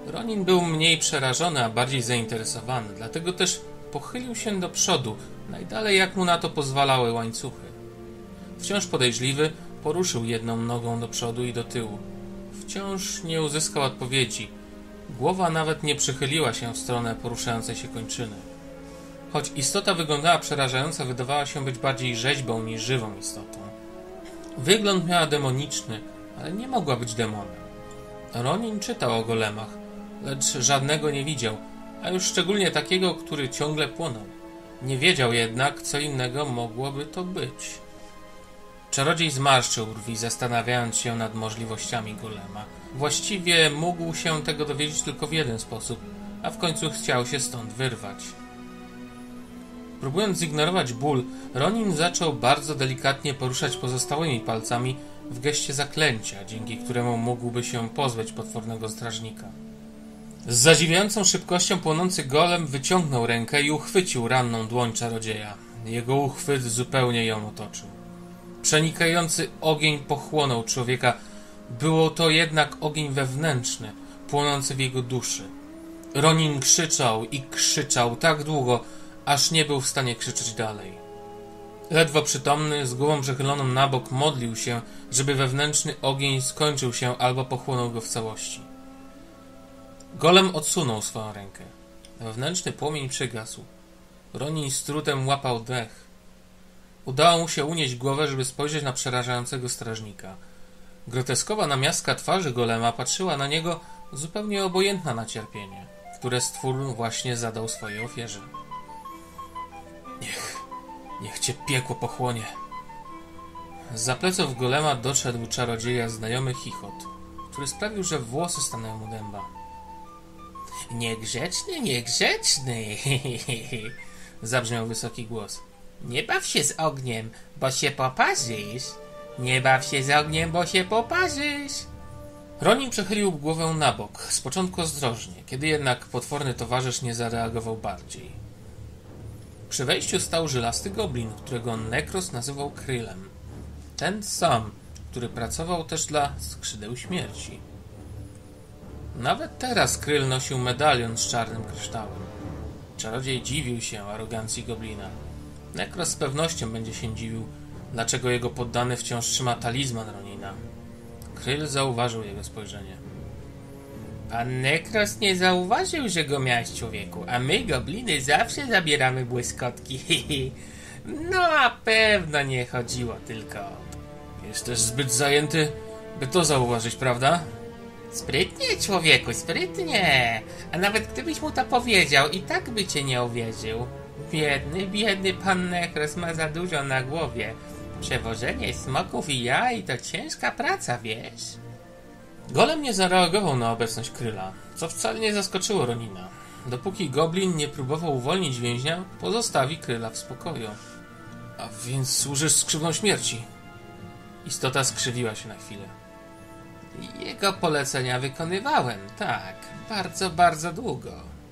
Speaker 1: Ronin był mniej przerażony, a bardziej zainteresowany, dlatego też pochylił się do przodu, najdalej jak mu na to pozwalały łańcuchy. Wciąż podejrzliwy, poruszył jedną nogą do przodu i do tyłu. Wciąż nie uzyskał odpowiedzi. Głowa nawet nie przychyliła się w stronę poruszającej się kończyny. Choć istota wyglądała przerażająco, wydawała się być bardziej rzeźbą niż żywą istotą. Wygląd miała demoniczny, ale nie mogła być demonem. Ronin czytał o golemach, lecz żadnego nie widział, a już szczególnie takiego, który ciągle płonął. Nie wiedział jednak, co innego mogłoby to być. Czarodziej zmarszczył brwi, zastanawiając się nad możliwościami golema. Właściwie mógł się tego dowiedzieć tylko w jeden sposób, a w końcu chciał się stąd wyrwać. Próbując zignorować ból, Ronin zaczął bardzo delikatnie poruszać pozostałymi palcami w geście zaklęcia, dzięki któremu mógłby się pozbyć potwornego strażnika. Z zadziwiającą szybkością płonący golem wyciągnął rękę i uchwycił ranną dłoń czarodzieja. Jego uchwyt zupełnie ją otoczył. Przenikający ogień pochłonął człowieka. Było to jednak ogień wewnętrzny, płonący w jego duszy. Ronin krzyczał i krzyczał tak długo, aż nie był w stanie krzyczeć dalej. Ledwo przytomny, z głową przechyloną na bok, modlił się, żeby wewnętrzny ogień skończył się albo pochłonął go w całości. Golem odsunął swoją rękę. Wewnętrzny płomień przygasł. Ronin z trudem łapał dech. Udało mu się unieść głowę, żeby spojrzeć na przerażającego strażnika. Groteskowa namiastka twarzy golema patrzyła na niego zupełnie obojętna na cierpienie, które stwór właśnie zadał swojej ofierze. Niech cię piekło pochłonie. Zza pleców golema doszedł czarodzieja znajomy chichot, który sprawił, że włosy stanęły mu dęba. Niegrzeczny, niegrzeczny, zabrzmiał wysoki głos. Nie baw się z ogniem, bo się poparzysz. Nie baw się z ogniem, bo się poparzysz. Ronin przechylił głowę na bok, z początku ostrożnie, kiedy jednak potworny towarzysz nie zareagował bardziej. Przy wejściu stał żylasty goblin, którego Nekros nazywał Krylem. Ten sam, który pracował też dla Skrzydeł Śmierci. Nawet teraz Kryl nosił medalion z czarnym kryształem. Czarodziej dziwił się arogancji goblina. Nekros z pewnością będzie się dziwił, dlaczego jego poddany wciąż trzyma talizman Ronina. Kryl zauważył jego spojrzenie. Pan Nekros nie zauważył, że go miałeś, człowieku, a my, gobliny, zawsze zabieramy błyskotki. No, a pewno nie chodziło tylko o to. Jesteś zbyt zajęty, by to zauważyć, prawda? Sprytnie, człowieku, sprytnie. A nawet gdybyś mu to powiedział, i tak by cię nie uwierzył. Biedny pan Nekros ma za dużo na głowie. Przewożenie smoków i jaj to ciężka praca, wiesz? Golem nie zareagował na obecność Kryla, co wcale nie zaskoczyło Ronina. Dopóki goblin nie próbował uwolnić więźnia, pozostawi Kryla w spokoju. A więc służysz skrzydłom śmierci? Istota skrzywiła się na chwilę. Jego polecenia wykonywałem, tak, bardzo, bardzo długo.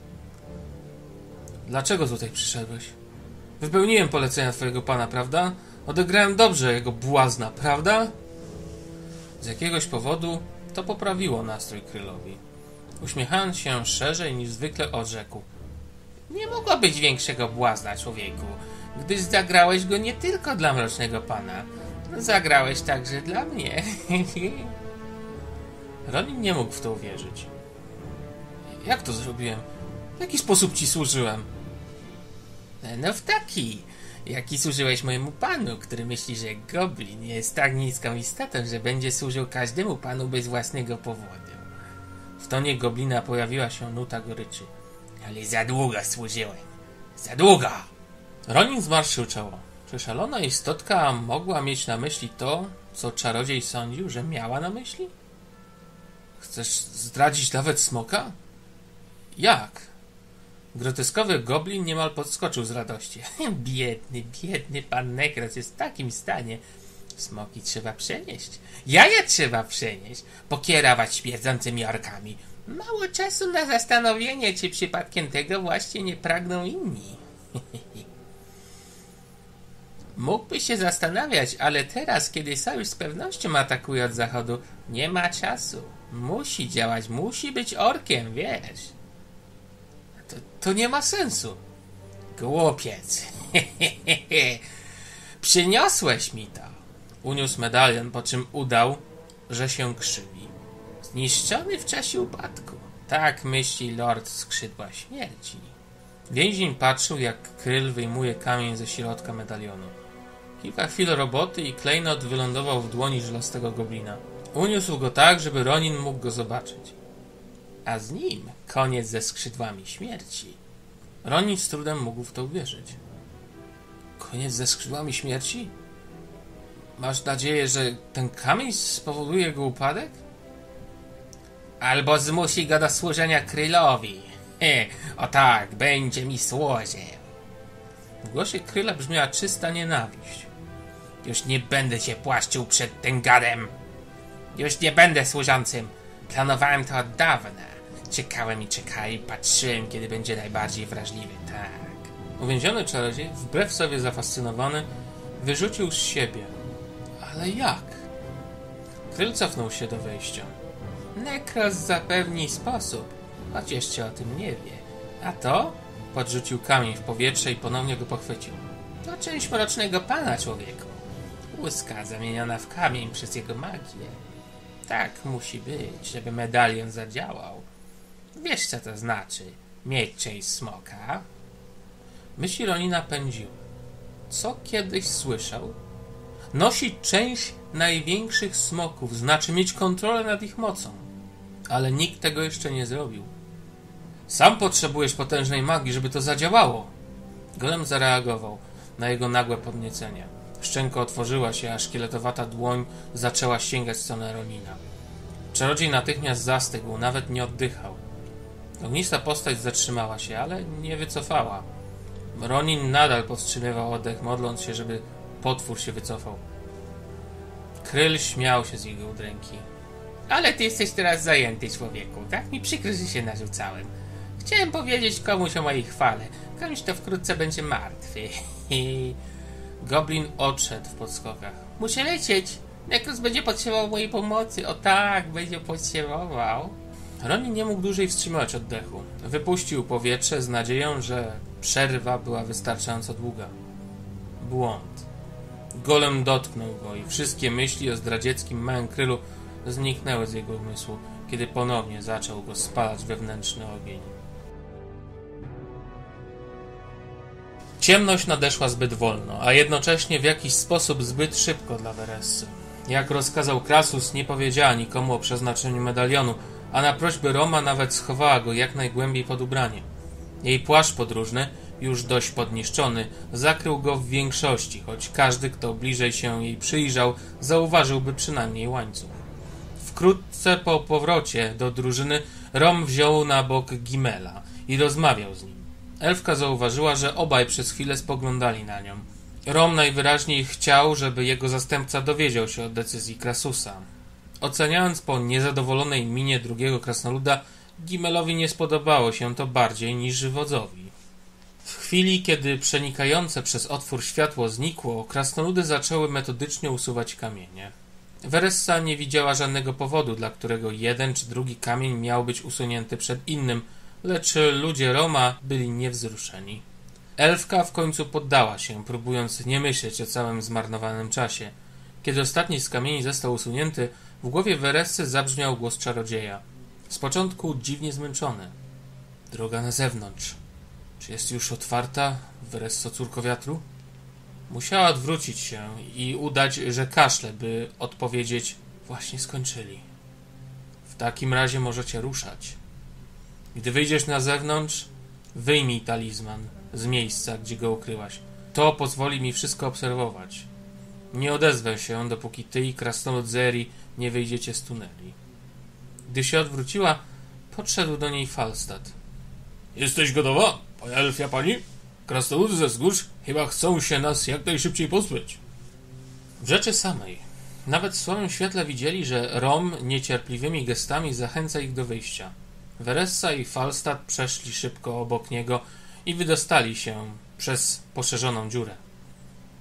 Speaker 1: Dlaczego tutaj przyszedłeś? Wypełniłem polecenia twojego pana, prawda? Odegrałem dobrze jego błazna, prawda? Z jakiegoś powodu to poprawiło nastrój Krylowi. Uśmiechając się szerzej niż zwykle, odrzekł. Nie mogło być większego błazna, człowieku, gdyż zagrałeś go nie tylko dla Mrocznego Pana. Zagrałeś także dla mnie. Ronin nie mógł w to uwierzyć. Jak to zrobiłem? W jaki sposób ci służyłem? No w taki, jaki służyłeś mojemu panu, który myśli, że goblin jest tak niską istotą, że będzie służył każdemu panu bez własnego powodu. W tonie goblina pojawiła się nuta goryczy. Ale za długo służyłem. Za długo! Ronin zmarszył czoło. Czy szalona istotka mogła mieć na myśli to, co czarodziej sądził, że miała na myśli? Chcesz zdradzić nawet smoka? Jak? Groteskowy goblin niemal podskoczył z radości. Biedny pan Nekros jest w takim stanie. Smoki trzeba przenieść. Jaja trzeba przenieść. Pokierować śmierdzącymi orkami. Mało czasu na zastanowienie, czy przypadkiem tego właśnie nie pragną inni. Mógłby się zastanawiać, ale teraz, kiedy sojusz z pewnością atakuje od zachodu, nie ma czasu. Musi działać, musi być orkiem, wiesz. To nie ma sensu. Głupiec. Przyniosłeś mi to. Uniósł medalion, po czym udał, że się krzywi. Zniszczony w czasie upadku. Tak myśli Lord Skrzydła Śmierci. Więzień patrzył, jak Kryl wyjmuje kamień ze środka medalionu. Kilka chwil roboty i klejnot wylądował w dłoni żelastego goblina. Uniósł go tak, żeby Ronin mógł go zobaczyć. A z nim koniec ze skrzydłami śmierci. Ronin z trudem mógł w to uwierzyć. Koniec ze skrzydłami śmierci? Masz nadzieję, że ten kamień spowoduje jego upadek? Albo zmusi go do służenia Krylowi. O tak, będzie mi służył. W głosie Kryla brzmiała czysta nienawiść. Już nie będę się płaszczył przed tym gadem. Już nie będę służącym. Planowałem to od dawna. Czekałem i patrzyłem, kiedy będzie najbardziej wrażliwy. Tak. Uwięziony czarodziej, wbrew sobie zafascynowany, wyrzucił z siebie. Ale jak? Kryl cofnął się do wejścia. Nekros zapewni sposób, choć jeszcze o tym nie wie. A to? Podrzucił kamień w powietrze i ponownie go pochwycił. To część mrocznego pana, człowieku. Łuska zamieniona w kamień przez jego magię. Tak musi być, żeby medalion zadziałał. Wiesz, co to znaczy? Mieć część smoka? Myśli Ronina pędziły. Co kiedyś słyszał? Nosić część największych smoków znaczy mieć kontrolę nad ich mocą. Ale nikt tego jeszcze nie zrobił. Sam potrzebujesz potężnej magii, żeby to zadziałało. Golem zareagował na jego nagłe podniecenie. Szczęka otworzyła się, a szkieletowata dłoń zaczęła sięgać w stronę Ronina. Czarodziej natychmiast zastygł, nawet nie oddychał. Ognista postać zatrzymała się, ale nie wycofała. Ronin nadal powstrzymywał oddech, modląc się, żeby potwór się wycofał. Kryl śmiał się z jego udręki. Ale ty jesteś teraz zajęty, człowieku. Tak mi przykro, że się narzucałem. Chciałem powiedzieć komuś o mojej chwale. Komuś to wkrótce będzie martwy. Goblin odszedł w podskokach. Muszę lecieć. Nekros będzie potrzebował mojej pomocy. O tak, będzie potrzebował. Ronin nie mógł dłużej wstrzymać oddechu. Wypuścił powietrze z nadzieją, że przerwa była wystarczająco długa. Błąd. Golem dotknął go i wszystkie myśli o zdradzieckim małym Krylu zniknęły z jego umysłu, kiedy ponownie zaczął go spalać wewnętrzny ogień. Ciemność nadeszła zbyt wolno, a jednocześnie w jakiś sposób zbyt szybko dla Veressy. Jak rozkazał Krasus, nie powiedziała nikomu o przeznaczeniu medalionu, a na prośbę Roma nawet schowała go jak najgłębiej pod ubranie. Jej płaszcz podróżny, już dość podniszczony, zakrył go w większości, choć każdy, kto bliżej się jej przyjrzał, zauważyłby przynajmniej łańcuch. Wkrótce po powrocie do drużyny Rom wziął na bok Gimela i rozmawiał z nim. Elfka zauważyła, że obaj przez chwilę spoglądali na nią. Rom najwyraźniej chciał, żeby jego zastępca dowiedział się o decyzji Krasusa. Oceniając po niezadowolonej minie drugiego krasnoluda, Gimelowi nie spodobało się to bardziej niż wodzowi. W chwili, kiedy przenikające przez otwór światło znikło, krasnoludy zaczęły metodycznie usuwać kamienie. Veressa nie widziała żadnego powodu, dla którego jeden czy drugi kamień miał być usunięty przed innym, lecz ludzie Roma byli niewzruszeni. Elfka w końcu poddała się, próbując nie myśleć o całym zmarnowanym czasie. Kiedy ostatni z kamieni został usunięty, w głowie Veressy zabrzmiał głos czarodzieja. Z początku dziwnie zmęczony. Droga na zewnątrz. Czy jest już otwarta, Veresso, córko wiatru? Musiała odwrócić się i udać, że kaszle, by odpowiedzieć: właśnie skończyli. W takim razie możecie ruszać. Gdy wyjdziesz na zewnątrz, wyjmij talizman z miejsca, gdzie go ukryłaś. To pozwoli mi wszystko obserwować. Nie odezwę się, dopóki ty i krasnolud Zeri nie wyjdziecie z tuneli. Gdy się odwróciła, podszedł do niej Falstad. Jesteś gotowa, moja elfia pani? Krasnoludy ze wzgórz chyba chcą się nas jak najszybciej pozbyć. W rzeczy samej. Nawet w słabym świetle widzieli, że Rom niecierpliwymi gestami zachęca ich do wyjścia. Veressa i Falstad przeszli szybko obok niego i wydostali się przez poszerzoną dziurę.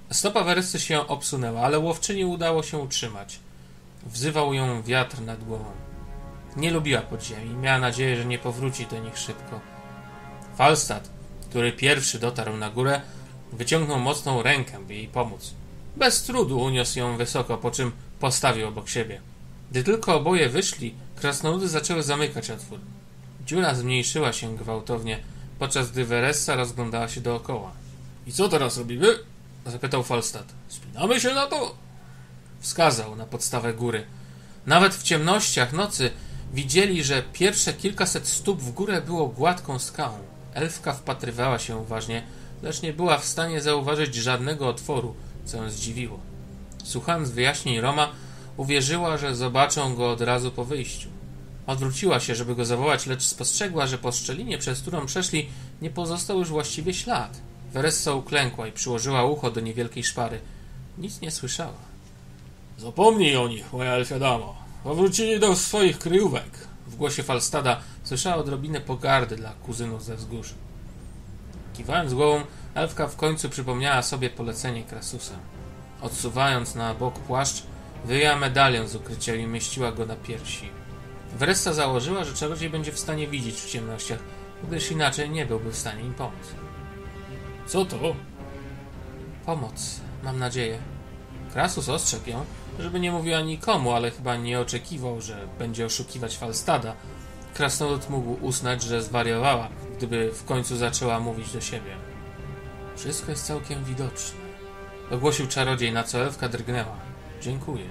Speaker 1: Stopa Weressy się obsunęła, ale łowczyni udało się utrzymać. Wzywał ją wiatr nad głową. Nie lubiła podziemi, miała nadzieję, że nie powróci do nich szybko. Falstad, który pierwszy dotarł na górę, wyciągnął mocną rękę, by jej pomóc. Bez trudu uniósł ją wysoko, po czym postawił obok siebie. Gdy tylko oboje wyszli, krasnoludy zaczęły zamykać otwór. Dziura zmniejszyła się gwałtownie, podczas gdy Weressa rozglądała się dookoła. I co teraz robimy? Zapytał Falstad. Spinamy się na to? Wskazał na podstawę góry. Nawet w ciemnościach nocy widzieli, że pierwsze kilkaset stóp w górę było gładką skałą. Elfka wpatrywała się uważnie, lecz nie była w stanie zauważyć żadnego otworu, co ją zdziwiło. Słuchając wyjaśnień Roma, uwierzyła, że zobaczą go od razu po wyjściu. Odwróciła się, żeby go zawołać, lecz spostrzegła, że po szczelinie, przez którą przeszli, nie pozostał już właściwie ślad. Weressa uklękła i przyłożyła ucho do niewielkiej szpary. Nic nie słyszała. Zapomnij o nich, moja elfia damo. Powrócili do swoich kryjówek. W głosie Falstada słyszała odrobinę pogardy dla kuzynów ze wzgórz. Kiwając głową, elfka w końcu przypomniała sobie polecenie Krasusa. Odsuwając na bok płaszcz, wyjęła medalion z ukrycia i umieściła go na piersi. Weressa założyła, że czarodziej będzie w stanie widzieć w ciemnościach, gdyż inaczej nie byłby w stanie im pomóc. Co to? Pomoc, mam nadzieję. Krasus ostrzegł ją, żeby nie mówiła nikomu, ale chyba nie oczekiwał, że będzie oszukiwać Falstada. Krasnolud mógł uznać, że zwariowała, gdyby w końcu zaczęła mówić do siebie. Wszystko jest całkiem widoczne, ogłosił czarodziej, na co elfka drgnęła. Dziękuję.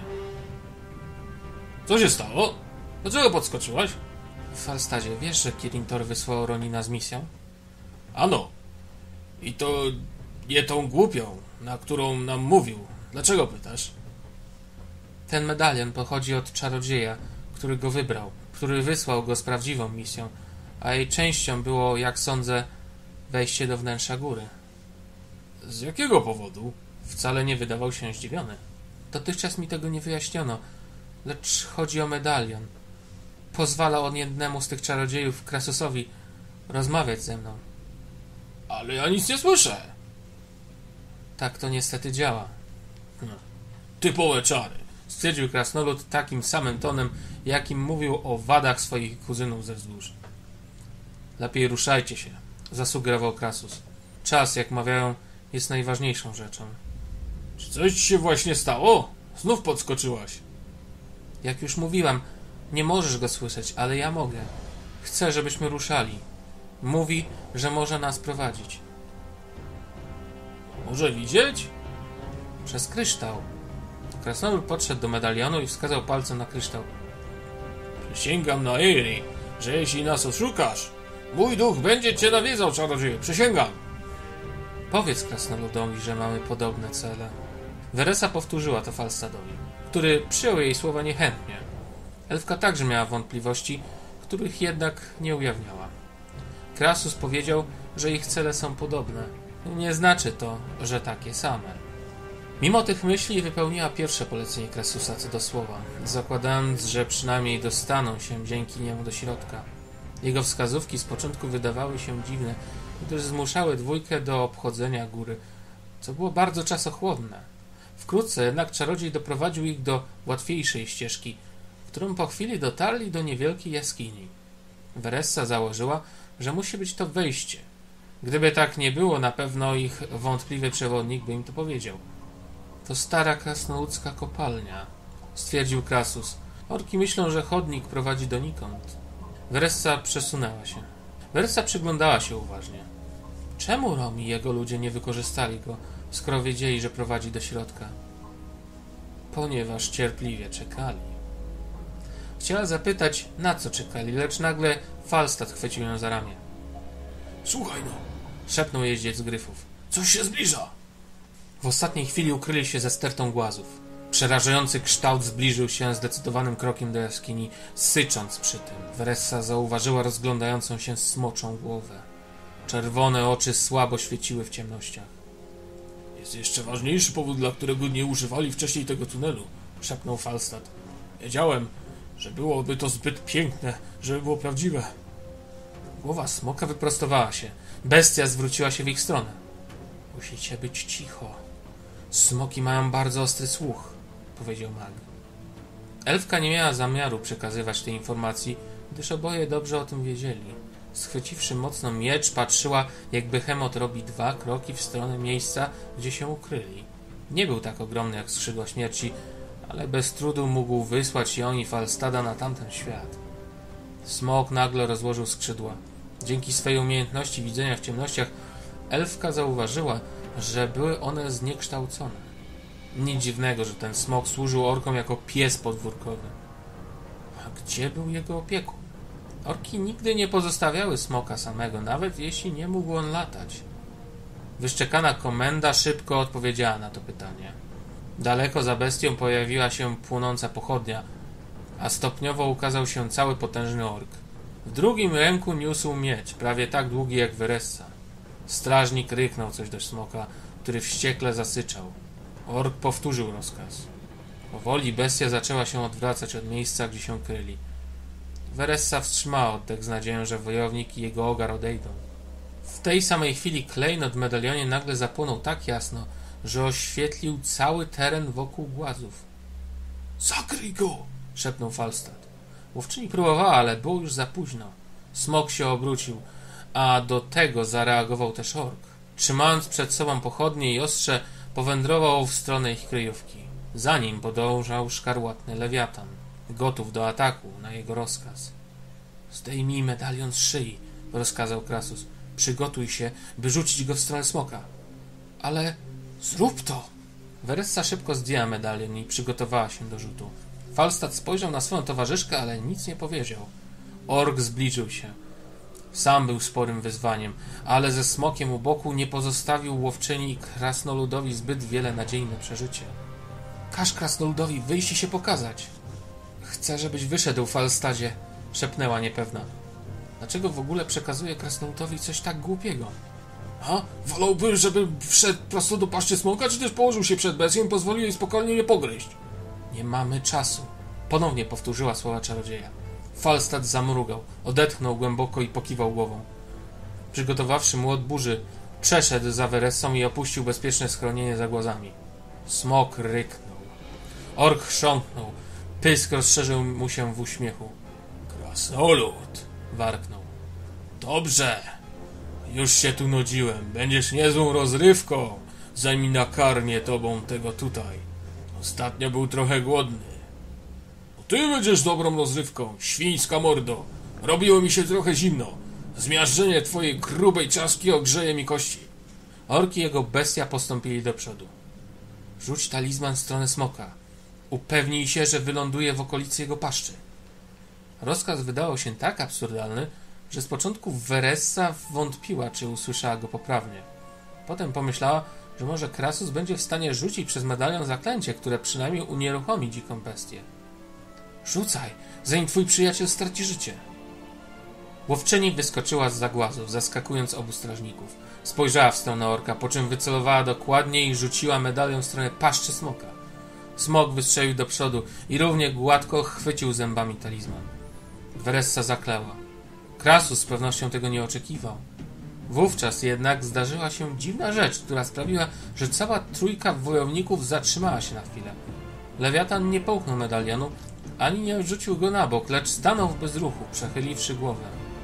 Speaker 1: Co się stało? Dlaczego podskoczyłaś? Falstadzie, wiesz, że Kirintor wysłał Ronina z misją? Ano. I to nie tą głupią, na którą nam mówił. Dlaczego pytasz? Ten medalion pochodzi od czarodzieja, który go wybrał, który wysłał go z prawdziwą misją, a jej częścią było, jak sądzę, wejście do wnętrza góry. Z jakiego powodu? Wcale nie wydawał się zdziwiony. Dotychczas mi tego nie wyjaśniono, lecz chodzi o medalion. Pozwalał on jednemu z tych czarodziejów, Krasusowi, rozmawiać ze mną. Ale ja nic nie słyszę. Tak to niestety działa. Typowe czary, stwierdził krasnolud takim samym tonem, jakim mówił o wadach swoich kuzynów ze wzgórz. Lepiej ruszajcie się, zasugerował Krasus. Czas, jak mawiają, jest najważniejszą rzeczą. Czy coś ci się właśnie stało? Znów podskoczyłaś. Jak już mówiłam, nie możesz go słyszeć, ale ja mogę. Chcę, żebyśmy ruszali. Mówi, że może nas prowadzić. Może widzieć? Przez kryształ. Krasnolud podszedł do medalionu i wskazał palcem na kryształ. Przysięgam na Eiri, że jeśli nas oszukasz, mój duch będzie cię nawiedzał, czarodzieju. Przysięgam. Powiedz krasnoludowi, że mamy podobne cele. Weressa powtórzyła to Falstadowi, który przyjął jej słowa niechętnie. Elfka także miała wątpliwości, których jednak nie ujawniała. Krasus powiedział, że ich cele są podobne. Nie znaczy to, że takie same. Mimo tych myśli wypełniła pierwsze polecenie Krasusa co do słowa, zakładając, że przynajmniej dostaną się dzięki niemu do środka. Jego wskazówki z początku wydawały się dziwne, gdyż zmuszały dwójkę do obchodzenia góry, co było bardzo czasochłonne. Wkrótce jednak czarodziej doprowadził ich do łatwiejszej ścieżki, którą po chwili dotarli do niewielkiej jaskini. Weressa założyła, że musi być to wejście. Gdyby tak nie było, na pewno ich wątpliwy przewodnik by im to powiedział. To stara krasnoludzka kopalnia, stwierdził Krasus. Orki myślą, że chodnik prowadzi donikąd. Weressa przesunęła się. Weressa przyglądała się uważnie. Czemu Rom i jego ludzie nie wykorzystali go, skoro wiedzieli, że prowadzi do środka? Ponieważ cierpliwie czekali. Chciała zapytać, na co czekali, lecz nagle Falstad chwycił ją za ramię. Słuchaj no, szepnął jeździec gryfów. Coś się zbliża. W ostatniej chwili ukryli się za stertą głazów. Przerażający kształt zbliżył się zdecydowanym krokiem do jaskini, sycząc przy tym. Weressa zauważyła rozglądającą się smoczą głowę. Czerwone oczy słabo świeciły w ciemnościach. Jest jeszcze ważniejszy powód, dla którego nie używali wcześniej tego tunelu, szepnął Falstad. Wiedziałem, że byłoby to zbyt piękne, żeby było prawdziwe. Głowa smoka wyprostowała się. Bestia zwróciła się w ich stronę. Musicie być cicho. Smoki mają bardzo ostry słuch, powiedział mag. Elfka nie miała zamiaru przekazywać tej informacji, gdyż oboje dobrze o tym wiedzieli. Schwyciwszy mocno miecz, patrzyła, jak Behemot robi 2 kroki w stronę miejsca, gdzie się ukryli. Nie był tak ogromny jak skrzydła śmierci, ale bez trudu mógł wysłać ją i Falstada na tamten świat. Smok nagle rozłożył skrzydła. Dzięki swej umiejętności widzenia w ciemnościach elfka zauważyła, że były one zniekształcone. Nic dziwnego, że ten smok służył orkom jako pies podwórkowy. A gdzie był jego opiekun? Orki nigdy nie pozostawiały smoka samego, nawet jeśli nie mógł on latać. Wyszczekana komenda szybko odpowiedziała na to pytanie. Daleko za bestią pojawiła się płonąca pochodnia, a stopniowo ukazał się cały potężny ork. W drugim ręku niósł miecz, prawie tak długi jak Veressa. Strażnik ryknął coś do smoka, który wściekle zasyczał. Ork powtórzył rozkaz. Powoli bestia zaczęła się odwracać od miejsca, gdzie się kryli. Veressa wstrzymała oddech z nadzieją, że wojownik i jego ogar odejdą. W tej samej chwili klejnot w medalionie nagle zapłonął tak jasno, że oświetlił cały teren wokół głazów. Zakryj go! Szepnął Falstad. Łowczyni próbowała, ale było już za późno. Smok się obrócił, a do tego zareagował też ork. Trzymając przed sobą pochodnie i ostrze, powędrował w stronę ich kryjówki. Za nim podążał szkarłatny lewiatan, gotów do ataku na jego rozkaz. Zdejmij medalion z szyi, rozkazał Krasus. Przygotuj się, by rzucić go w stronę smoka. Ale zrób to! Veressa szybko zdjęła medalion i przygotowała się do rzutu. Falstad spojrzał na swoją towarzyszkę, ale nic nie powiedział. Ork zbliżył się. Sam był sporym wyzwaniem, ale ze smokiem u boku nie pozostawił łowczyni i krasnoludowi zbyt wiele nadziei na przeżycie. Każ krasnoludowi wyjść i się pokazać. Chcę, żebyś wyszedł, Falstadzie, szepnęła niepewna. Dlaczego w ogóle przekazuje krasnoludowi coś tak głupiego? A? Wolałby, żeby wszedł prosto do paszczy smoka, czy też położył się przed bestią i pozwolił jej spokojnie mnie pogryźć? Nie mamy czasu, ponownie powtórzyła słowa czarodzieja. Falstad zamrugał, odetchnął głęboko i pokiwał głową. Przygotowawszy młot burzy, przeszedł za Veressą i opuścił bezpieczne schronienie za głazami. Smok ryknął. Ork chrząknął. Pysk rozszerzył mu się w uśmiechu. Krasnolud! Warknął. Dobrze! Już się tu nudziłem. Będziesz niezłą rozrywką, zanim nakarmię tobą tego tutaj. Ostatnio był trochę głodny. Ty będziesz dobrą rozrywką, świńska mordo. Robiło mi się trochę zimno. Zmiażdżenie twojej grubej czaszki ogrzeje mi kości. Ork i jego bestia postąpili do przodu. Rzuć talizman w stronę smoka. Upewnij się, że wyląduje w okolicy jego paszczy. Rozkaz wydawał się tak absurdalny, że z początku Veressa wątpiła, czy usłyszała go poprawnie. Potem pomyślała, że może Krasus będzie w stanie rzucić przez medalion zaklęcie, które przynajmniej unieruchomi dziką bestię. Rzucaj, zanim twój przyjaciel straci życie. Łowczyni wyskoczyła z zagłazów, zaskakując obu strażników. Spojrzała w stronę orka, po czym wycelowała dokładnie i rzuciła medalion w stronę paszczy smoka. Smok wystrzelił do przodu i równie gładko chwycił zębami talizman. Veressa zaklęła. Krasus z pewnością tego nie oczekiwał. Wówczas jednak zdarzyła się dziwna rzecz, która sprawiła, że cała trójka wojowników zatrzymała się na chwilę. Lewiatan nie połknął medalionu, ani nie odrzucił go na bok, lecz stanął w bezruchu, przechyliwszy głowę.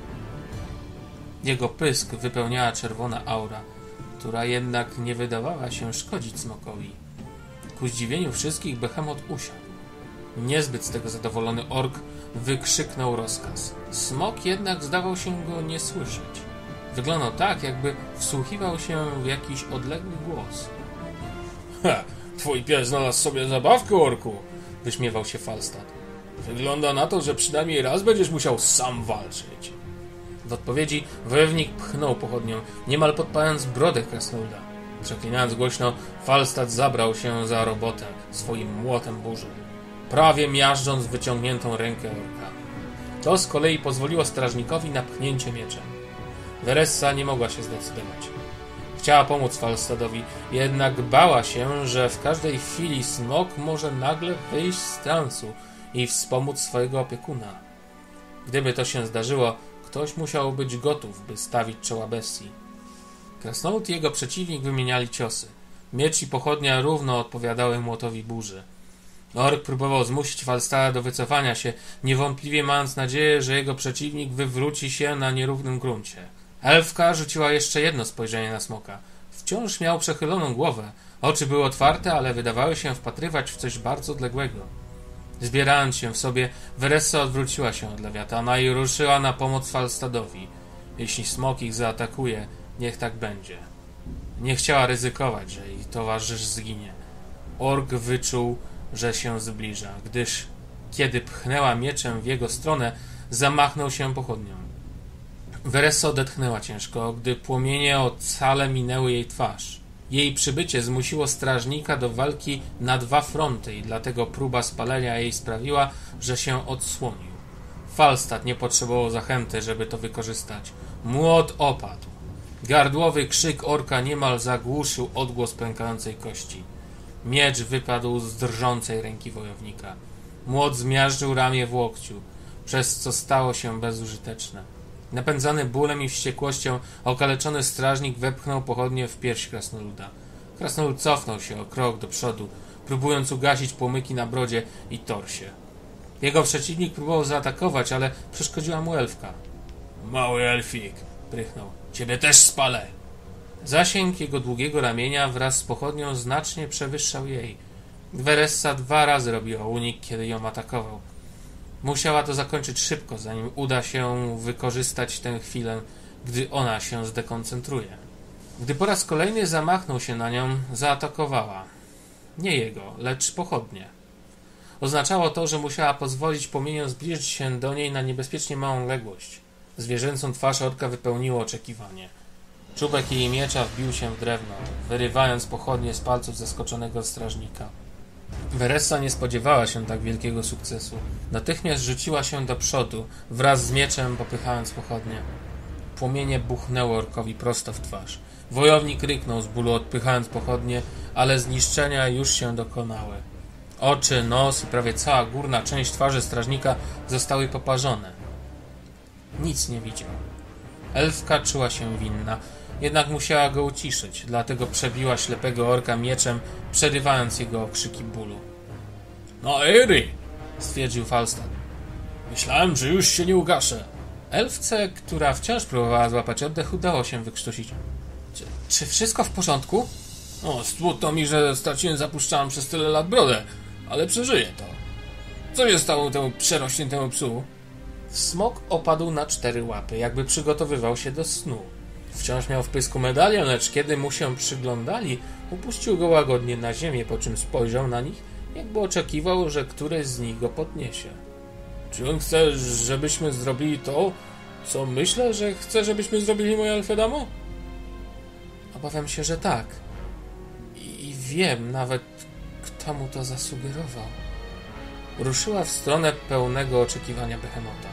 Speaker 1: Jego pysk wypełniała czerwona aura, która jednak nie wydawała się szkodzić smokowi. Ku zdziwieniu wszystkich Behemot usiadł. Niezbyt z tego zadowolony ork wykrzyknął rozkaz. Smok jednak zdawał się go nie słyszeć. Wyglądał tak, jakby wsłuchiwał się w jakiś odległy głos. Ha! Twój pies znalazł sobie zabawkę, orku! Wyśmiewał się Falstad. Wygląda na to, że przynajmniej raz będziesz musiał sam walczyć. W odpowiedzi wojownik pchnął pochodnią, niemal podpalając brodę krasnoluda. Przeklinając głośno, Falstad zabrał się za robotę swoim młotem burzy, prawie miażdżąc wyciągniętą rękę orka. To z kolei pozwoliło strażnikowi na pchnięcie mieczem. Veressa nie mogła się zdecydować. Chciała pomóc Falstadowi, jednak bała się, że w każdej chwili smok może nagle wyjść z transu i wspomóc swojego opiekuna. Gdyby to się zdarzyło, ktoś musiał być gotów, by stawić czoła bestii. Krasnolud i jego przeciwnik wymieniali ciosy. Miecz i pochodnia równo odpowiadały młotowi burzy. Ork próbował zmusić Falstada do wycofania się, niewątpliwie mając nadzieję, że jego przeciwnik wywróci się na nierównym gruncie. Elfka rzuciła jeszcze jedno spojrzenie na smoka. Wciąż miał przechyloną głowę. Oczy były otwarte, ale wydawały się wpatrywać w coś bardzo odległego. Zbierając się w sobie, Veressa odwróciła się od Lewiatana i ruszyła na pomoc Falstadowi. Jeśli smok ich zaatakuje, niech tak będzie. Nie chciała ryzykować, że jej towarzysz zginie. Ork wyczuł, że się zbliża, gdyż kiedy pchnęła mieczem w jego stronę, zamachnął się pochodnią. Veressa odetchnęła ciężko, gdy płomienie ocale minęły jej twarz. Jej przybycie zmusiło strażnika do walki na dwa fronty i dlatego próba spalenia jej sprawiła, że się odsłonił. Falstad nie potrzebował zachęty, żeby to wykorzystać. Młot opadł. Gardłowy krzyk orka niemal zagłuszył odgłos pękającej kości. Miecz wypadł z drżącej ręki wojownika. Młot zmiażdżył ramię w łokciu, przez co stało się bezużyteczne. Napędzany bólem i wściekłością, okaleczony strażnik wepchnął pochodnie w pierś krasnoluda. Krasnolud cofnął się o krok do przodu, próbując ugasić płomyki na brodzie i torsie. Jego przeciwnik próbował zaatakować, ale przeszkodziła mu elfka. Mały elfik, prychnął. Ciebie też spalę. Zasięg jego długiego ramienia wraz z pochodnią znacznie przewyższał jej. Veressa 2 razy robiła unik, kiedy ją atakował. Musiała to zakończyć szybko, zanim uda się wykorzystać tę chwilę, gdy ona się zdekoncentruje. Gdy po raz kolejny zamachnął się na nią, zaatakowała. Nie jego, lecz pochodnie. Oznaczało to, że musiała pozwolić płomieniom zbliżyć się do niej na niebezpiecznie małą odległość. Zwierzęcą twarz orka wypełniło oczekiwanie. Czubek jej miecza wbił się w drewno, wyrywając pochodnie z palców zaskoczonego strażnika. Veressa nie spodziewała się tak wielkiego sukcesu. Natychmiast rzuciła się do przodu, wraz z mieczem popychając pochodnie. Płomienie buchnęło orkowi prosto w twarz. Wojownik ryknął z bólu, odpychając pochodnie, ale zniszczenia już się dokonały. Oczy, nos i prawie cała górna część twarzy strażnika zostały poparzone. Nic nie widział. Elfka czuła się winna, jednak musiała go uciszyć, dlatego przebiła ślepego orka mieczem, przerywając jego okrzyki bólu. No Eri, stwierdził Falstad. Myślałem, że już się nie ugaszę. Elfce, która wciąż próbowała złapać oddech, udało się wykrztusić. Czy wszystko w porządku? O, smutno mi, że straciłem zapuszczałam przez tyle lat brodę, ale przeżyję to. Co się stało temu przerośniętemu psu? Smok opadł na 4 łapy, jakby przygotowywał się do snu. Wciąż miał w pysku medalion, lecz kiedy mu się przyglądali, upuścił go łagodnie na ziemię, po czym spojrzał na nich, jakby oczekiwał, że któryś z nich go podniesie. Czy on chce, żebyśmy zrobili to, co myślę, że chce, żebyśmy zrobili, moja Elfedamo? Obawiam się, że tak. I wiem nawet, kto mu to zasugerował. Ruszyła w stronę pełnego oczekiwania Behemota.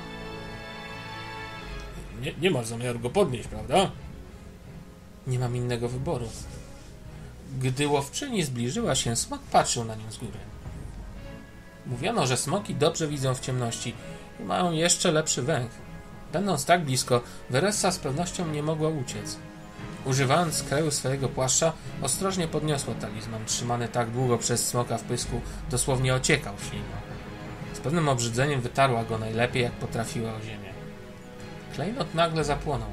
Speaker 1: Nie masz zamiaru go podnieść, prawda? Nie mam innego wyboru. Gdy łowczyni zbliżyła się, smok patrzył na nią z góry. Mówiono, że smoki dobrze widzą w ciemności i mają jeszcze lepszy węch. Będąc tak blisko, Veressa z pewnością nie mogła uciec. Używając skreju swojego płaszcza, ostrożnie podniosła talizman, trzymany tak długo przez smoka w pysku, dosłownie ociekał śliną. Z pewnym obrzydzeniem wytarła go najlepiej, jak potrafiła, o ziemię. Klejnot nagle zapłonął.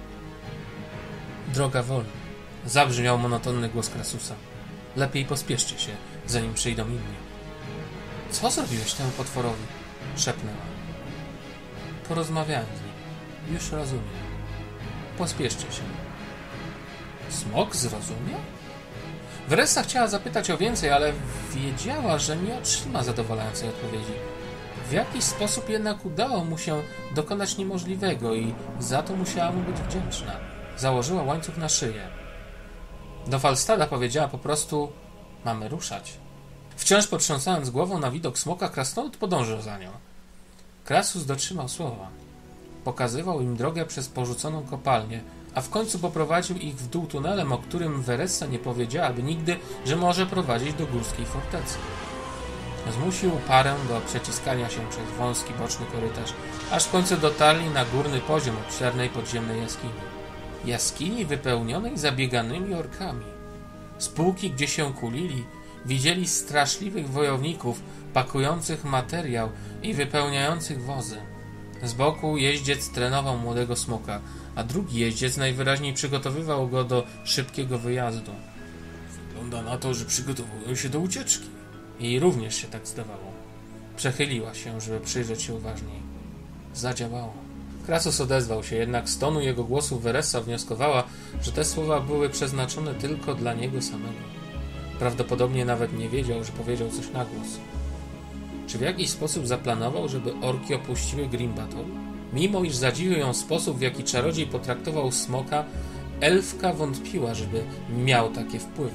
Speaker 1: Droga wolna. Zabrzmiał monotonny głos Krasusa. Lepiej pospieszcie się, zanim przyjdą inni. Co zrobiłeś temu potworowi? Szepnęła. Porozmawiałem z nim. Już rozumiem. Pospieszcie się. Smok zrozumiał? Veressa chciała zapytać o więcej, ale wiedziała, że nie otrzyma zadowalającej odpowiedzi. W jakiś sposób jednak udało mu się dokonać niemożliwego i za to musiała mu być wdzięczna. Założyła łańcuch na szyję. Do Falstada powiedziała po prostu: mamy ruszać. Wciąż potrząsając głową na widok smoka, krasnolud podążył za nią. Krasus dotrzymał słowa. Pokazywał im drogę przez porzuconą kopalnię, a w końcu poprowadził ich w dół tunelem, o którym Veressa nie powiedziałaby nigdy, że może prowadzić do górskiej fortecy. Zmusił parę do przeciskania się przez wąski boczny korytarz, aż w końcu dotarli na górny poziom obszernej podziemnej jaskini. Jaskini wypełnionej zabieganymi orkami. Z półki, gdzie się kulili, widzieli straszliwych wojowników pakujących materiał i wypełniających wozy. Z boku jeździec trenował młodego smoka, a drugi jeździec najwyraźniej przygotowywał go do szybkiego wyjazdu. Wygląda na to, że przygotowują się do ucieczki. Jej również się tak zdawało. Przechyliła się, żeby przyjrzeć się uważniej. Zadziałało. Krasus odezwał się, jednak z tonu jego głosu Veressa wnioskowała, że te słowa były przeznaczone tylko dla niego samego. Prawdopodobnie nawet nie wiedział, że powiedział coś na głos. Czy w jakiś sposób zaplanował, żeby orki opuściły Grim Battle? Mimo iż zadziwił ją sposób, w jaki czarodziej potraktował smoka, elfka wątpiła, żeby miał takie wpływy.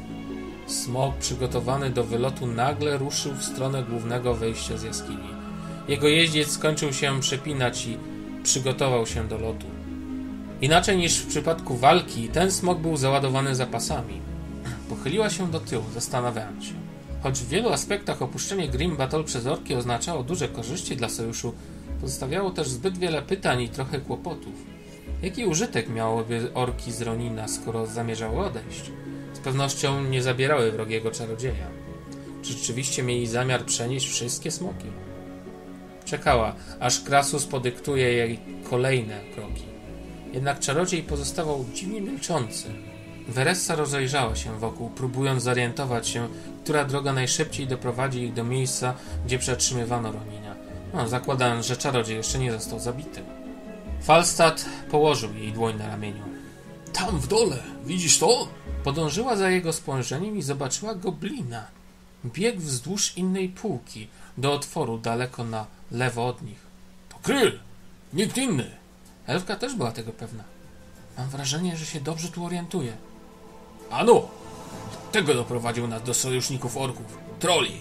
Speaker 1: Smok, przygotowany do wylotu, nagle ruszył w stronę głównego wejścia z jaskini. Jego jeździec skończył się przepinać i przygotował się do lotu. Inaczej niż w przypadku walki, ten smok był załadowany zapasami. Pochyliła się do tyłu, zastanawiając się. Choć w wielu aspektach opuszczenie Grim Battle przez orki oznaczało duże korzyści dla sojuszu, pozostawiało też zbyt wiele pytań i trochę kłopotów. Jaki użytek miałyby orki z Ronina, skoro zamierzały odejść? Z pewnością nie zabierały wrogiego czarodzieja. Czy rzeczywiście mieli zamiar przenieść wszystkie smoki? Czekała, aż Krasus podyktuje jej kolejne kroki. Jednak czarodziej pozostawał dziwnie milczący. Veressa rozejrzała się wokół, próbując zorientować się, która droga najszybciej doprowadzi ich do miejsca, gdzie przetrzymywano Ronina. Zakładając, że czarodziej jeszcze nie został zabity. Falstad położył jej dłoń na ramieniu. Tam w dole, widzisz to? Podążyła za jego spojrzeniem i zobaczyła goblina. Biegł wzdłuż innej półki, do otworu daleko na lewo od nich. To Kryl! Nikt inny! Elfka też była tego pewna. Mam wrażenie, że się dobrze tu orientuje. Ano! Tego doprowadził nas do sojuszników orków. Troli!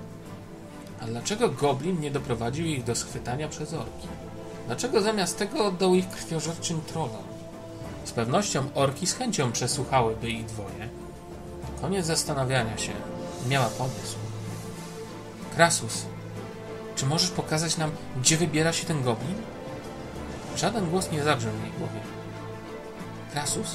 Speaker 1: A dlaczego goblin nie doprowadził ich do schwytania przez orki? Dlaczego zamiast tego oddał ich krwiożerczym trollom? Z pewnością orki z chęcią przesłuchałyby ich dwoje. Koniec zastanawiania się. Miała pomysł. Krasus, czy możesz pokazać nam, gdzie wybiera się ten goblin? Żaden głos nie zabrzmiał w jej głowie. Krasus?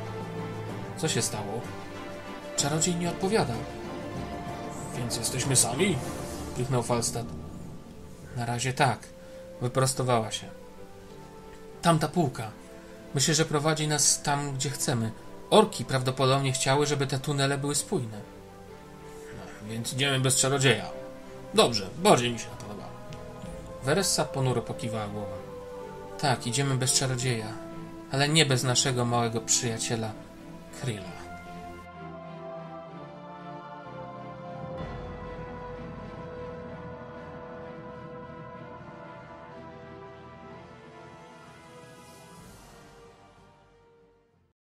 Speaker 1: Co się stało? Czarodziej nie odpowiada. Więc jesteśmy sami? Krzyknął Falstad. Na razie tak. Wyprostowała się. Tamta półka. Myślę, że prowadzi nas tam, gdzie chcemy. Orki prawdopodobnie chciały, żeby te tunele były spójne. Więc idziemy bez czarodzieja. Dobrze, bardziej mi się to podoba. Veressa ponuro pokiwała głową. Tak, idziemy bez czarodzieja, ale nie bez naszego małego przyjaciela Kryla.